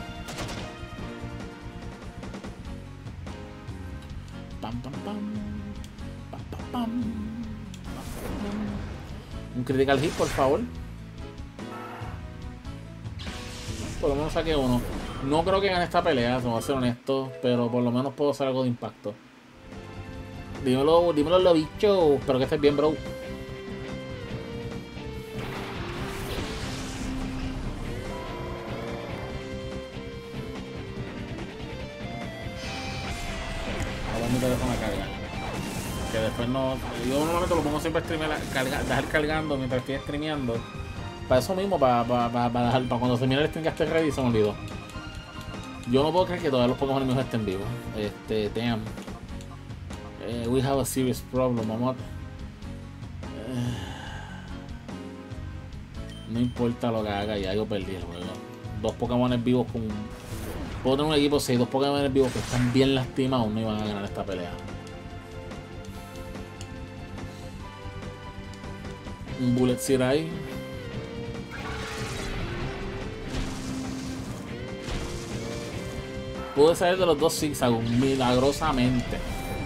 Pam, pam, pam. Pam, pam, pam. Un critical hit, por favor. Por lo menos saqué uno. No creo que gane esta pelea, si voy a ser honesto, pero por lo menos puedo hacer algo de impacto. Dímelo, dímelo lo bicho. Espero que estés bien, bro. Mi teléfono a cargar, que después no, yo normalmente lo pongo siempre a streamear, carga, dejar cargando mientras estoy streameando, para eso mismo, para, para, para, para, dejar, para cuando se mire el stream que esté ready se me olvidó. Yo no puedo creer que todos los Pokémon míos estén vivos. Este, damn, uh, we have a serious problem, vamos a... uh, no importa lo que haga, ya yo perdí el juego. Dos Pokémon vivos con... Puedo tener un equipo seis, dos Pokémon vivos que están bien lastimados, no iban a ganar esta pelea. Un Bullet Seed ahí. Pude salir de los dos zigzags milagrosamente.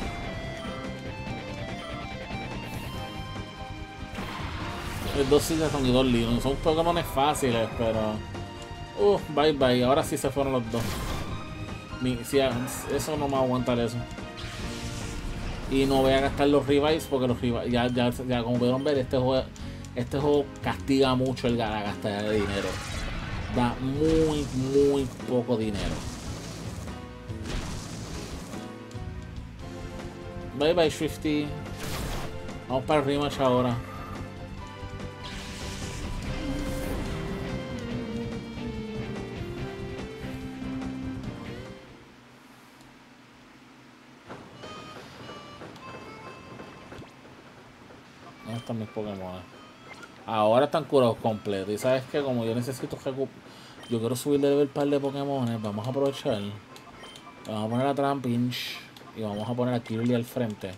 Los dos zigzags son dos lindos. Son Pokémon fáciles, pero... Uh, bye bye. Ahora sí se fueron los dos. Mi, si, eso no me va a aguantar eso. Y no voy a gastar los revives porque los revives, ya, ya, ya como pudieron ver, este juego, este juego castiga mucho el la gastar de dinero. Da muy, muy poco dinero. Bye bye, Swifty. Vamos para el rematch ahora. ¿Dónde están mis Pokémon? Ahora están curados completos. Y sabes que como yo necesito recuperar, yo quiero subir de level par de Pokémon, vamos a aprovechar. Vamos a poner a Trampinch y vamos a poner a Kirby al frente.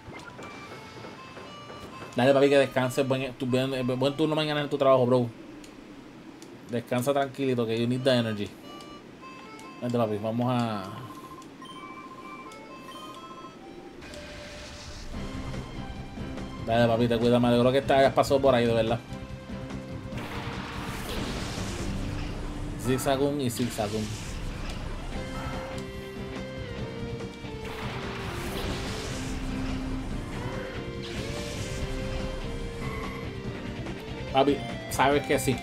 Dale, papi, que descanses. Buen, tu, buen, buen turno mañana en tu trabajo, bro. Descansa tranquilito, que you need the energy. Vente, papi, vamos a... Dale, papi, te cuida, me alegro que te hayas pasado por ahí, de verdad. Zigzagoon y Zigzagoon. Papi, sabes que sí.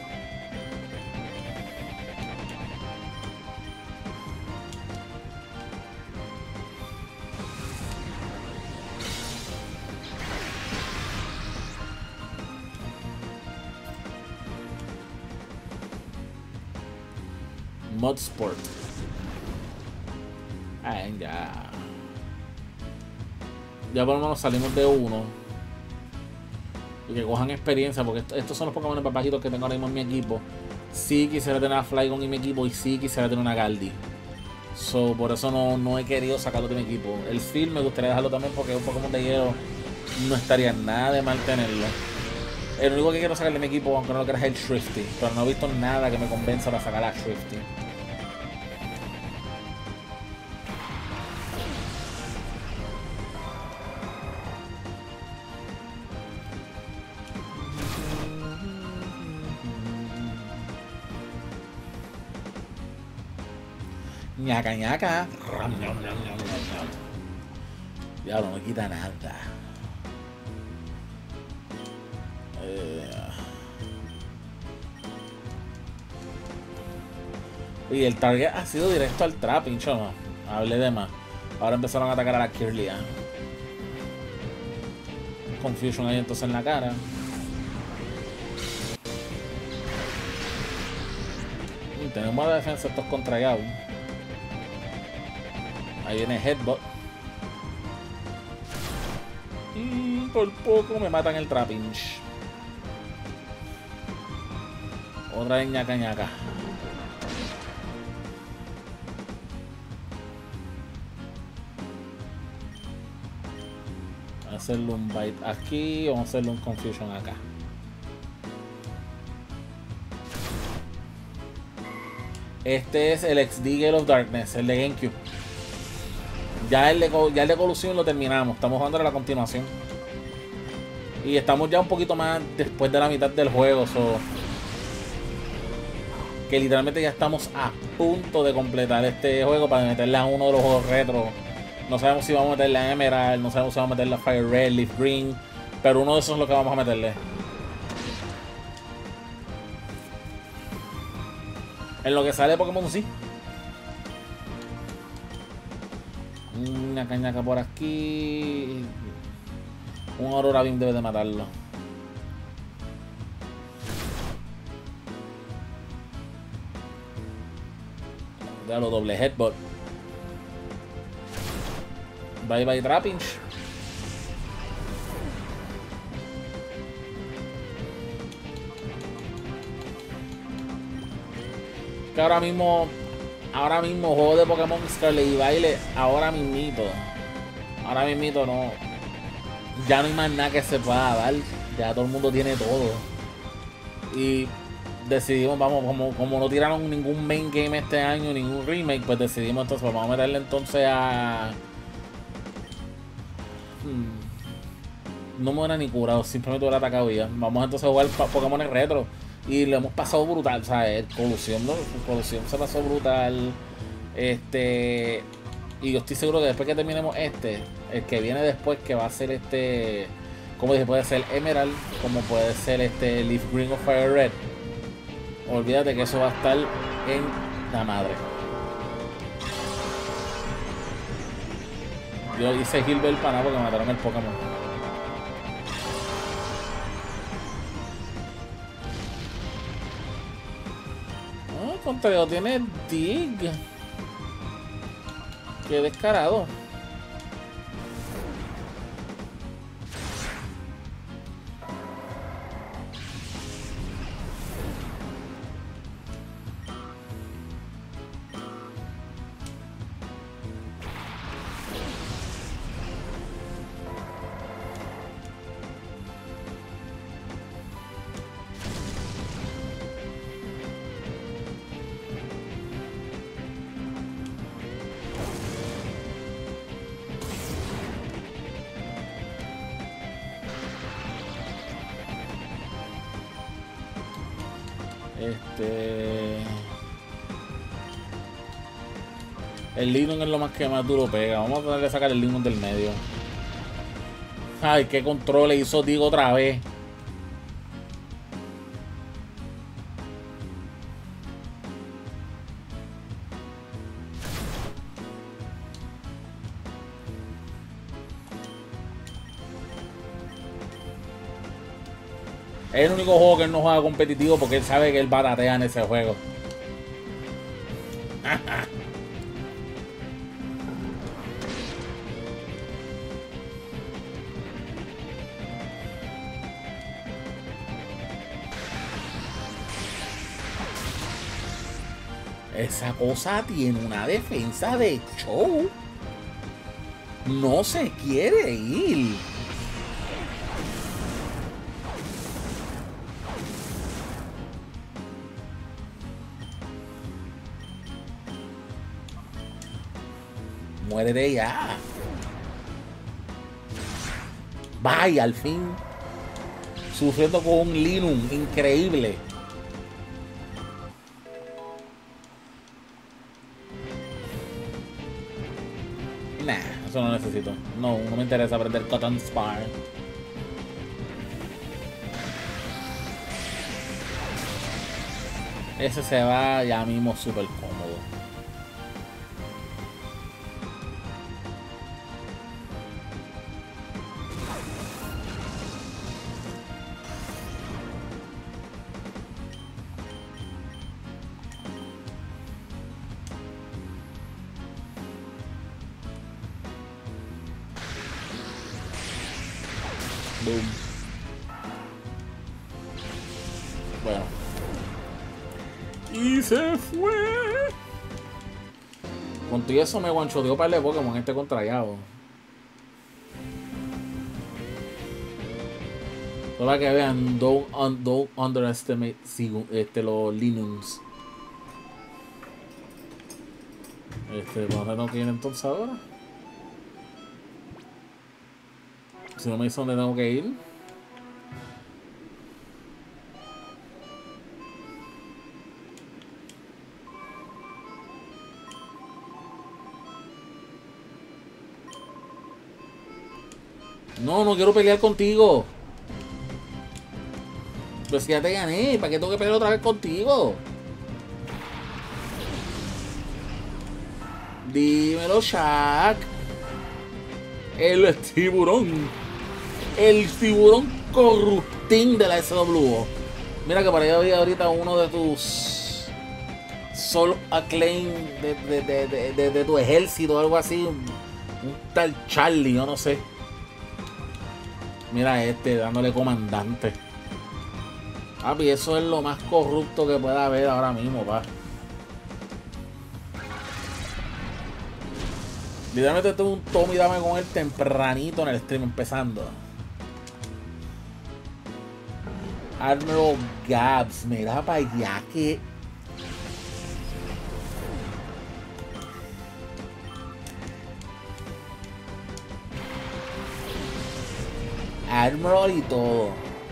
Mod Sport. Ay, ya. Ya por lo menos salimos de uno. Y que cojan experiencia, porque est estos son los Pokémon papajitos que tengo ahora mismo en mi equipo. Sí quisiera tener a Flygon en mi equipo y sí quisiera tener una Galdi. So, por eso no, no he querido sacarlo de mi equipo. El Phil me gustaría dejarlo también porque un Pokémon de hielo no estaría nada de mal tenerlo. El único que quiero sacar de mi equipo, aunque no lo quiera, es el Shrifty. Pero no he visto nada que me convenza para sacar a Shrifty. Ñaca, ñaca. Diablo, no quita nada. Eh. Y el target ha sido directo al trapping, chamo. Hablé de más. Ahora empezaron a atacar a la Kirlia. Confusion ahí entonces en la cara. Y tenemos la defensa estos contra Yao. Ahí viene Headbutt. Y por poco me matan el trapping. Otra vez ñaca ñaca. Vamos a hacerle un bite aquí. Vamos a hacerle un confusion acá. Este es el X D Gale of Darkness, el de GameCube. Ya el de, ya el de Colusion lo terminamos. Estamos jugando a la continuación. Y estamos ya un poquito más después de la mitad del juego. So, que literalmente ya estamos a punto de completar este juego para meterle a uno de los juegos retro. No sabemos si vamos a meterle a Emerald, no sabemos si vamos a meterle a Fire Red, Leaf Green, pero uno de esos es lo que vamos a meterle. En lo que sale Pokémon sí. Una cañaca por aquí. Un Aurora Beam debe de matarlo. Ya lo doble Headbutt. Bye bye Trapping. Que ahora mismo Ahora mismo juego de Pokémon Scarlet y Violet. Ahora mismito Ahora mismito no. Ya no hay más nada que se pueda dar. Ya todo el mundo tiene todo. Y decidimos, vamos, como, como no tiraron ningún main game este año, ningún remake, pues decidimos entonces, pues vamos a meterle entonces a... Hmm. No me hubiera ni curado, simplemente hubiera atacado ya. Vamos entonces a jugar Pokémon retro. Y lo hemos pasado brutal, o sea, el Colusion, ¿no? El Colusion se pasó brutal. Este... Y yo estoy seguro que después que terminemos este, el que viene después, que va a ser este... Como dije, puede ser Emerald, como puede ser este Leaf Green o Fire Red. Olvídate que eso va a estar en la madre. Yo hice Gilbert para nada porque me mataron el Pokémon. Contrario, tiene Dig. Qué descarado. Este... El Linux es lo más que más duro pega. Vamos a tratar de sacar el Linux del medio. Ay, qué control le hizo Digo otra vez. Es el único juego que él no juega competitivo porque él sabe que él batatea en ese juego. Esa cosa tiene una defensa de show. No se quiere ir. Muérete ya. Vaya, al fin. Sufriendo con un Linux increíble. Nah, eso no necesito. No, no me interesa aprender Cotton Spire. Ese se va ya mismo súper cómodo. Boom. Bueno. Y se fue. Con todo eso me guanchoteó para el Pokémon este contrallado. Para que vean, don't, un, don't underestimate este, los Linux. Este, ¿dónde no tiene entonces ahora? Si no me dice dónde tengo que ir. No, no quiero pelear contigo. Pues ya te gané. ¿Para qué tengo que pelear otra vez contigo? Dímelo, Shaq. El tiburón. El tiburón corruptín de la S W O. Mira que por ahí había ahorita uno de tus Soul Acclaim de, de, de, de, de, de tu ejército o algo así. Un, un tal Charlie, yo no sé. Mira este dándole comandante. Ah, y eso es lo más corrupto que pueda haber ahora mismo, pa. Literalmente tuve un tome y dame con él tempranito en el stream empezando. Admiral Gabs, mira para allá que... Admiral y todo.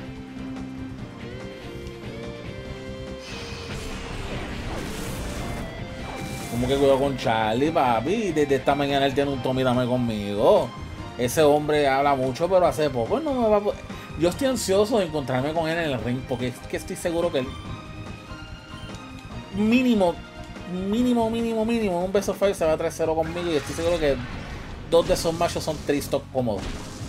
Como que cuidado con Charlie, papi. Desde esta mañana él tiene un tome y dame conmigo. Ese hombre habla mucho, pero hace poco él no me va a... Yo estoy ansioso de encontrarme con él en el ring, porque es que estoy seguro que él... Mínimo, mínimo, mínimo, mínimo, un beso five se va a tres cero conmigo y estoy seguro que dos de esos machos son tristos cómodos.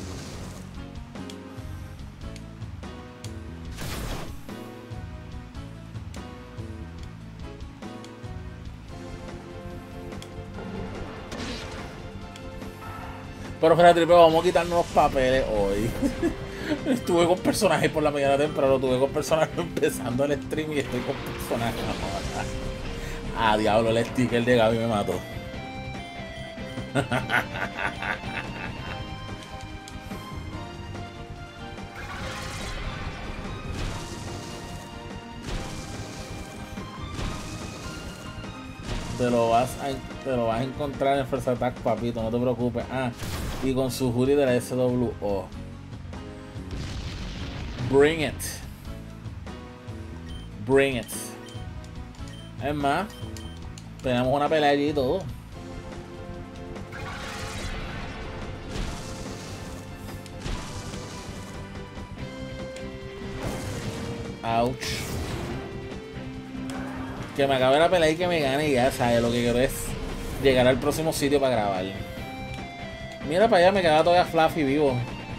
Pero espérate, tripeo, vamos a quitarnos los papeles hoy. Estuve con personajes por la mañana temprano, estuve con personajes empezando el stream y estoy con personajes ahora. Ah, diablo, el sticker de Gaby me mató. Te lo vas a, te lo vas a encontrar en First Attack, papito, no te preocupes. Ah, y con su hoodie de la S W O. Bring it. Bring it. Es más, tenemos una pelea allí y todo. Ouch. Que me acabe la pelea y que me gane y ya, ¿sabes? Lo que quiero es llegar al próximo sitio para grabar. Mira para allá, me queda todavía Fluffy vivo.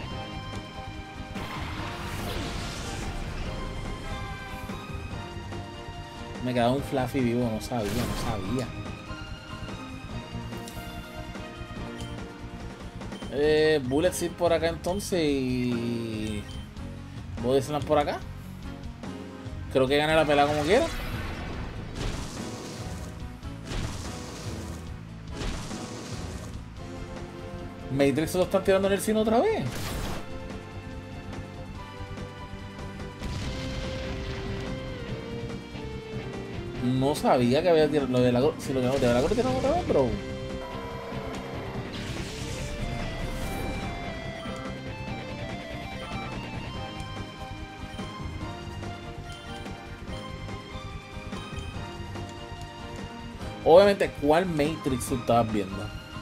Me queda un Fluffy vivo, no sabía, no sabía. Eh, Bullet Seed por acá entonces y... Body Slam por acá. Creo que gane la pelea como quiera. Matrix se lo están tirando en el cine otra vez. No sabía que había tirado lo de la si lo de la corte tiraron otra vez, bro. Obviamente, ¿cuál Matrix tú estabas viendo?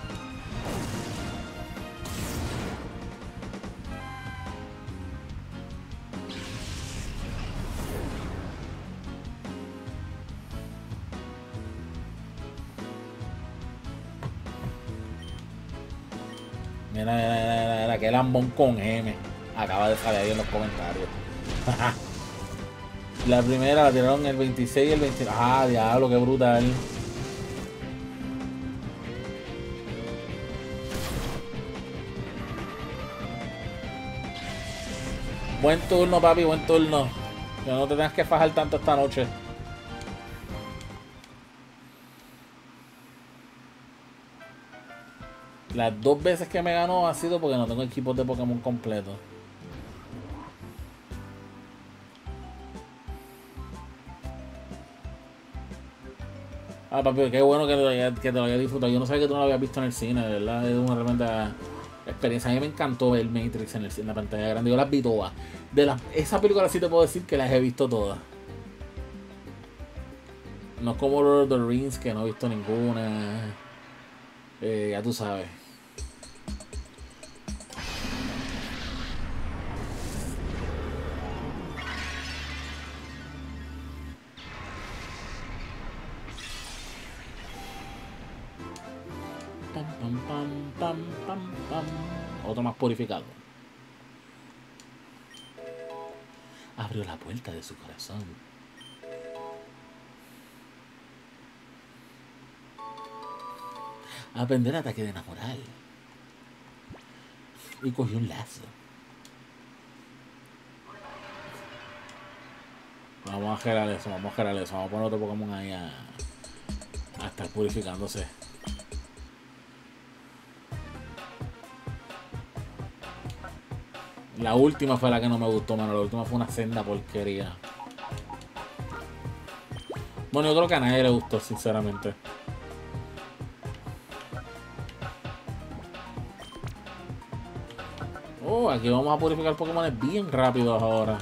Mira, mira, mira, mira, que lambón con M acaba de salir ahí en los comentarios. La primera la tiraron el veintiséis y el veinte. Ah, diablo, qué brutal. Buen turno, papi, buen turno. Que no te tengas que fajar tanto esta noche. Las dos veces que me ganó ha sido porque no tengo equipos de Pokémon completos. Ah, papi, qué bueno que te, lo haya, que te lo hayas disfrutado. Yo no sabía que tú no lo habías visto en el cine, de verdad. Es una tremenda experiencia. A mí me encantó ver Matrix en, el, en la pantalla grande. Yo las vi todas. De la, esa película sí te puedo decir que las he visto todas. No es como Lord of the Rings, que no he visto ninguna. Eh, ya tú sabes. Pam, pam, pam, pam, pam, pam. Otro más purificado. Abrió la puerta de su corazón. Aprender ataque de enamorar. Y cogió un lazo. Vamos a gerar eso, vamos a gerar eso. Vamos a poner otro Pokémon ahí a, a estar purificándose. La última fue la que no me gustó, mano. La última fue una senda porquería. Bueno, yo creo que a nadie le gustó, sinceramente. Oh, aquí vamos a purificar Pokémon bien rápidos ahora.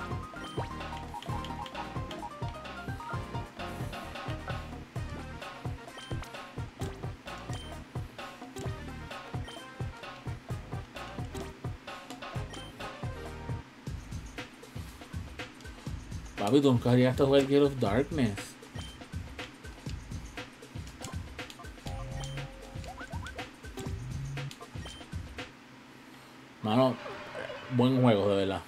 Papi, tú nunca llegaste a jugar Gate of Darkness. Mano, buen juego, de verdad.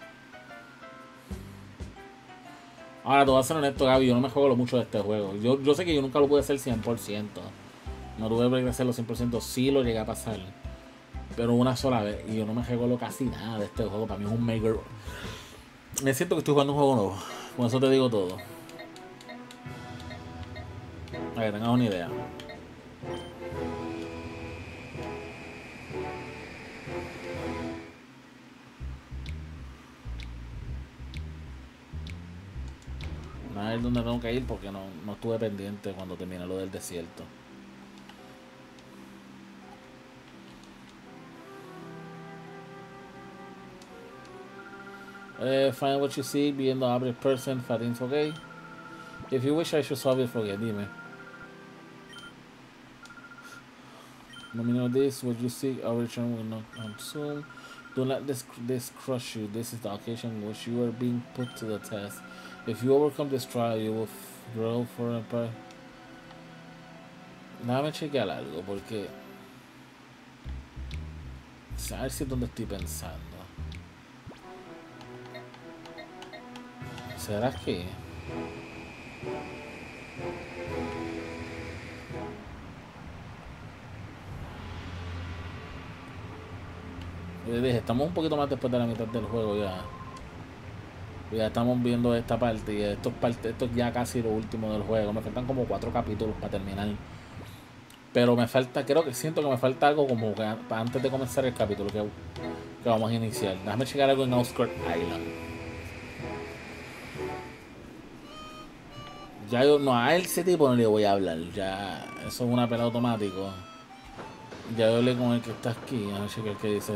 Ahora, te voy a ser honesto, Gaby, yo no me juego mucho de este juego. Yo, yo sé que yo nunca lo pude hacer cien por ciento. No tuve que hacerlo cien por ciento, sí lo llegué a pasar. Pero una sola vez. Y yo no me juego casi nada de este juego. Para mí es un maker. Me siento que estoy jugando un juego nuevo. Con eso te digo todo. Para que tengas una idea. A ver dónde tengo que ir porque no, no estuve pendiente cuando terminé lo del desierto. Eh, find what you see, viendo average person, fatins, ok. If you wish I should solve it for you, dime. No me know this, what you see, our return will not come soon. Don't let this this crush you. This is the occasion in which you are being put to the test. If you overcome this trial, you will grow for empire. Déjame chequear algo porque a ver si es donde estoy pensando. ¿Será que? Yo dije, estamos un poquito más después de la mitad del juego ya. Ya estamos viendo esta parte y esto es, parte, esto es ya casi lo último del juego. Me faltan como cuatro capítulos para terminar. Pero me falta, creo que siento que me falta algo como que antes de comenzar el capítulo que, que vamos a iniciar. Déjame checar algo en Outskirt Island. Ya yo, no, a ese tipo no le voy a hablar. Ya, eso es una pelea automático. Ya yo hablé con el que está aquí. A ver si el que dice.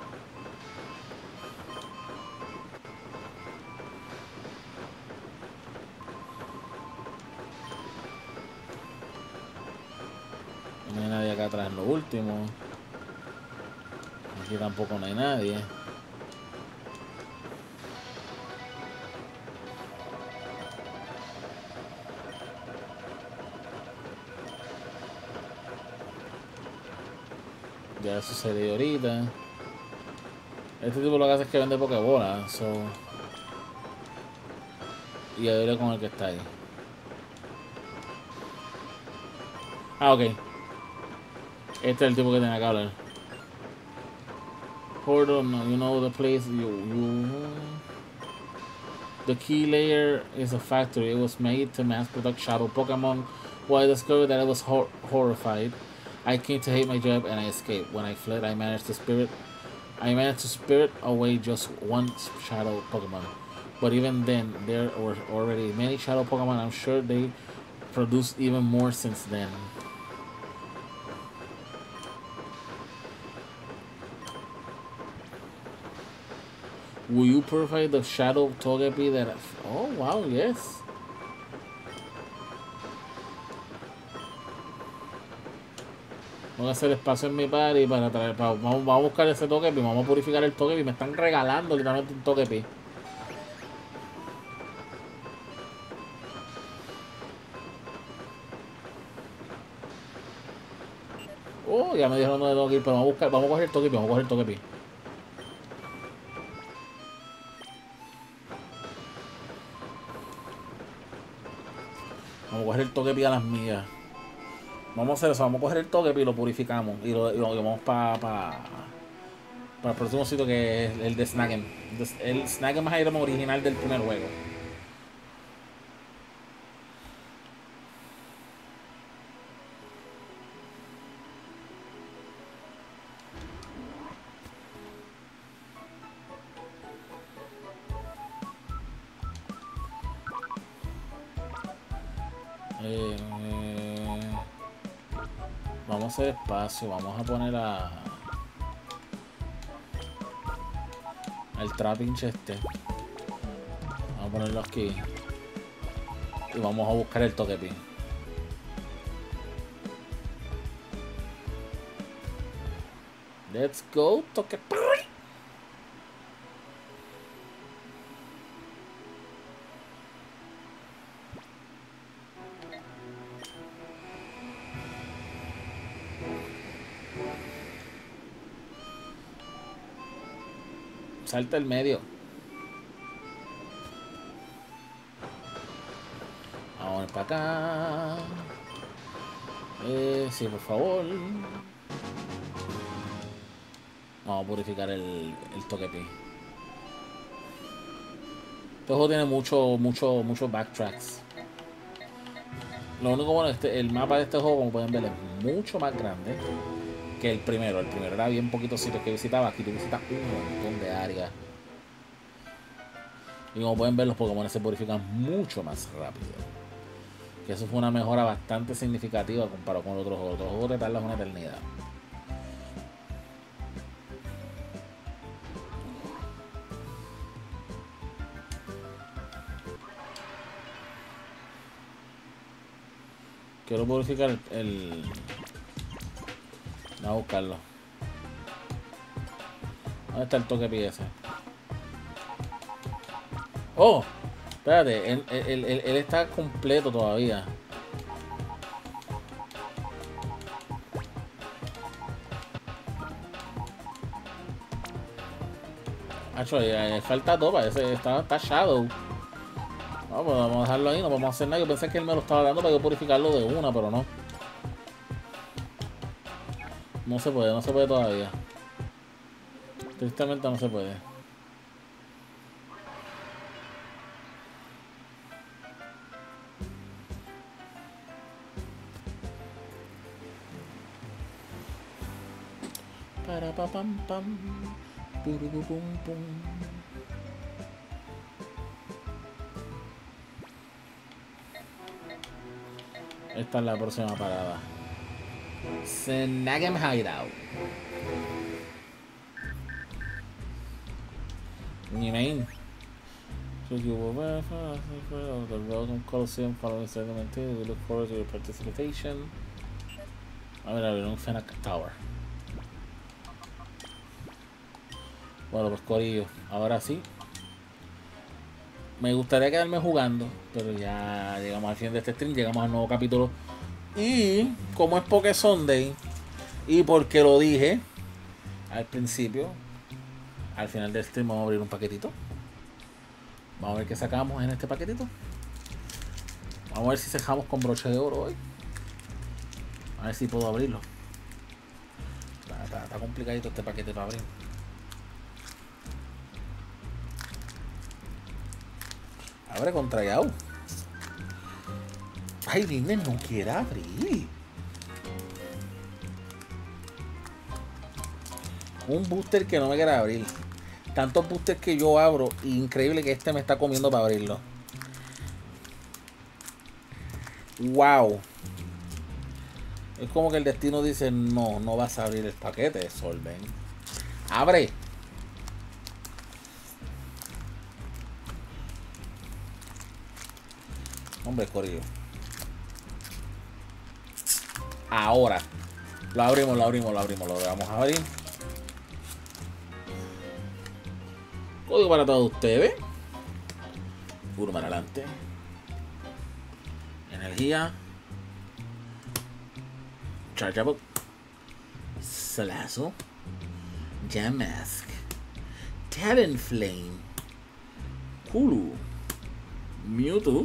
No hay nadie acá atrás en lo último. Aquí tampoco no hay nadie. Ya sucedió ahorita. Este tipo lo que hace es que vende pokebolas. So. Y ahora con el que está ahí. Ah, ok. Este es el tipo que tenía que hablar. Portal, no, you know the place. You, you. The key layer is a factory. It was made to mass produce shadow Pokemon. When I discovered that I was hor horrified. I came to hate my job and I escaped. When I fled, I managed to spirit I managed to spirit away just one shadow Pokemon. But even then, there were already many shadow Pokemon. I'm sure they produced even more since then. Will you purify the shadow Togepi that I... Oh, wow, yes. Voy a hacer espacio en mi party para traer. Para, vamos, vamos a buscar ese Togepi. Vamos a purificar el Togepi. Me están regalando literalmente un Togepi. Oh, ya me dijeron dónde tengo que ir. Pero vamos a buscar. Vamos a coger el Togepi. Vamos a coger el Togepi. Vamos a coger el Togepi a las mías. Vamos a hacer eso, vamos a coger el Togepi y lo purificamos y lo, y lo llevamos para pa, pa el próximo sitio que es el de Snagem. El Snagem es el item original del primer juego. Eh, eh, vamos a hacer espacio, vamos a poner a el Trapinch este. Vamos a ponerlo aquí. Y vamos a buscar el Togepi. Let's go, Togepi. Salta el medio. Vamos para acá. Eh, sí, por favor. Vamos a purificar el, el Togepi. Este juego tiene mucho, mucho, mucho backtracks. Lo único bueno es que este, el mapa de este juego, como pueden ver, es mucho más grande que el primero. El primero era bien poquitos sitios que visitaba. Aquí tú visitas un montón de áreas. Y como pueden ver, los Pokémon se purifican mucho más rápido. Que eso fue una mejora bastante significativa comparado con otros juegos. Otros juegos te tardan una eternidad. Quiero purificar el... el... Voy a buscarlo. ¿Dónde está el toque P S? Oh, espérate, él, él, él, él está completo todavía. Hacho, le falta todo, parece, está, está Shadow. No, pues vamos a dejarlo ahí, no vamos a hacer nada. Yo pensé que él me lo estaba dando para yo purificarlo de una, pero no. No se puede, no se puede todavía. Tristemente no se puede. Para pa pam pam. Pum, pum, pum. Esta es la próxima parada. Snag'em Hideout. Mi main. So you will verify the Welcome Coliseum following segment two. We look forward to your participation. A ver, a ver, un Fennec Tower. Bueno, pues corillo, ahora sí. Me gustaría quedarme jugando, pero ya llegamos al fin de este stream, llegamos al nuevo capítulo. Y como es Poké Sunday, y porque lo dije al principio, al final del stream vamos a abrir un paquetito. Vamos a ver qué sacamos en este paquetito. Vamos a ver si cerramos con broche de oro hoy. A ver si puedo abrirlo. Está, está, está complicadito este paquete para abrir. Abre contra Yao. Ay, Disney no quiere abrir. Un booster que no me quiere abrir. Tantos boosters que yo abro. Increíble que este me está comiendo para abrirlo. Wow. Es como que el destino dice: no, no vas a abrir el paquete, Solven. Abre. Hombre, corillo. Ahora. Lo abrimos, lo abrimos, lo abrimos. Lo vamos a abrir. Código para todos ustedes. Puro para adelante. Energía. Chargeable. Salazo. Jamask. Talonflame. Hulu. Mewtwo.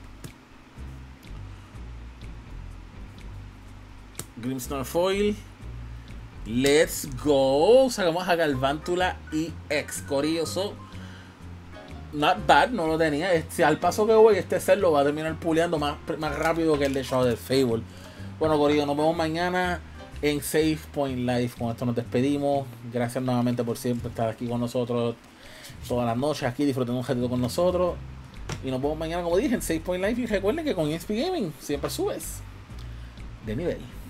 Grimmsnarl Foil. Let's go. Sacamos a Galvántula y ex Corillo. So, not bad, no lo tenía. Este, al paso que voy, este set lo va a terminar puleando más, más rápido que el de Shadow Fable. Bueno, Corillo, nos vemos mañana en Save Point Live. Con esto nos despedimos. Gracias nuevamente por siempre estar aquí con nosotros todas las noches, aquí disfrutando un ratito con nosotros. Y nos vemos mañana, como dije, en Save Point Live. Y recuerden que con E S P Gaming siempre subes de nivel.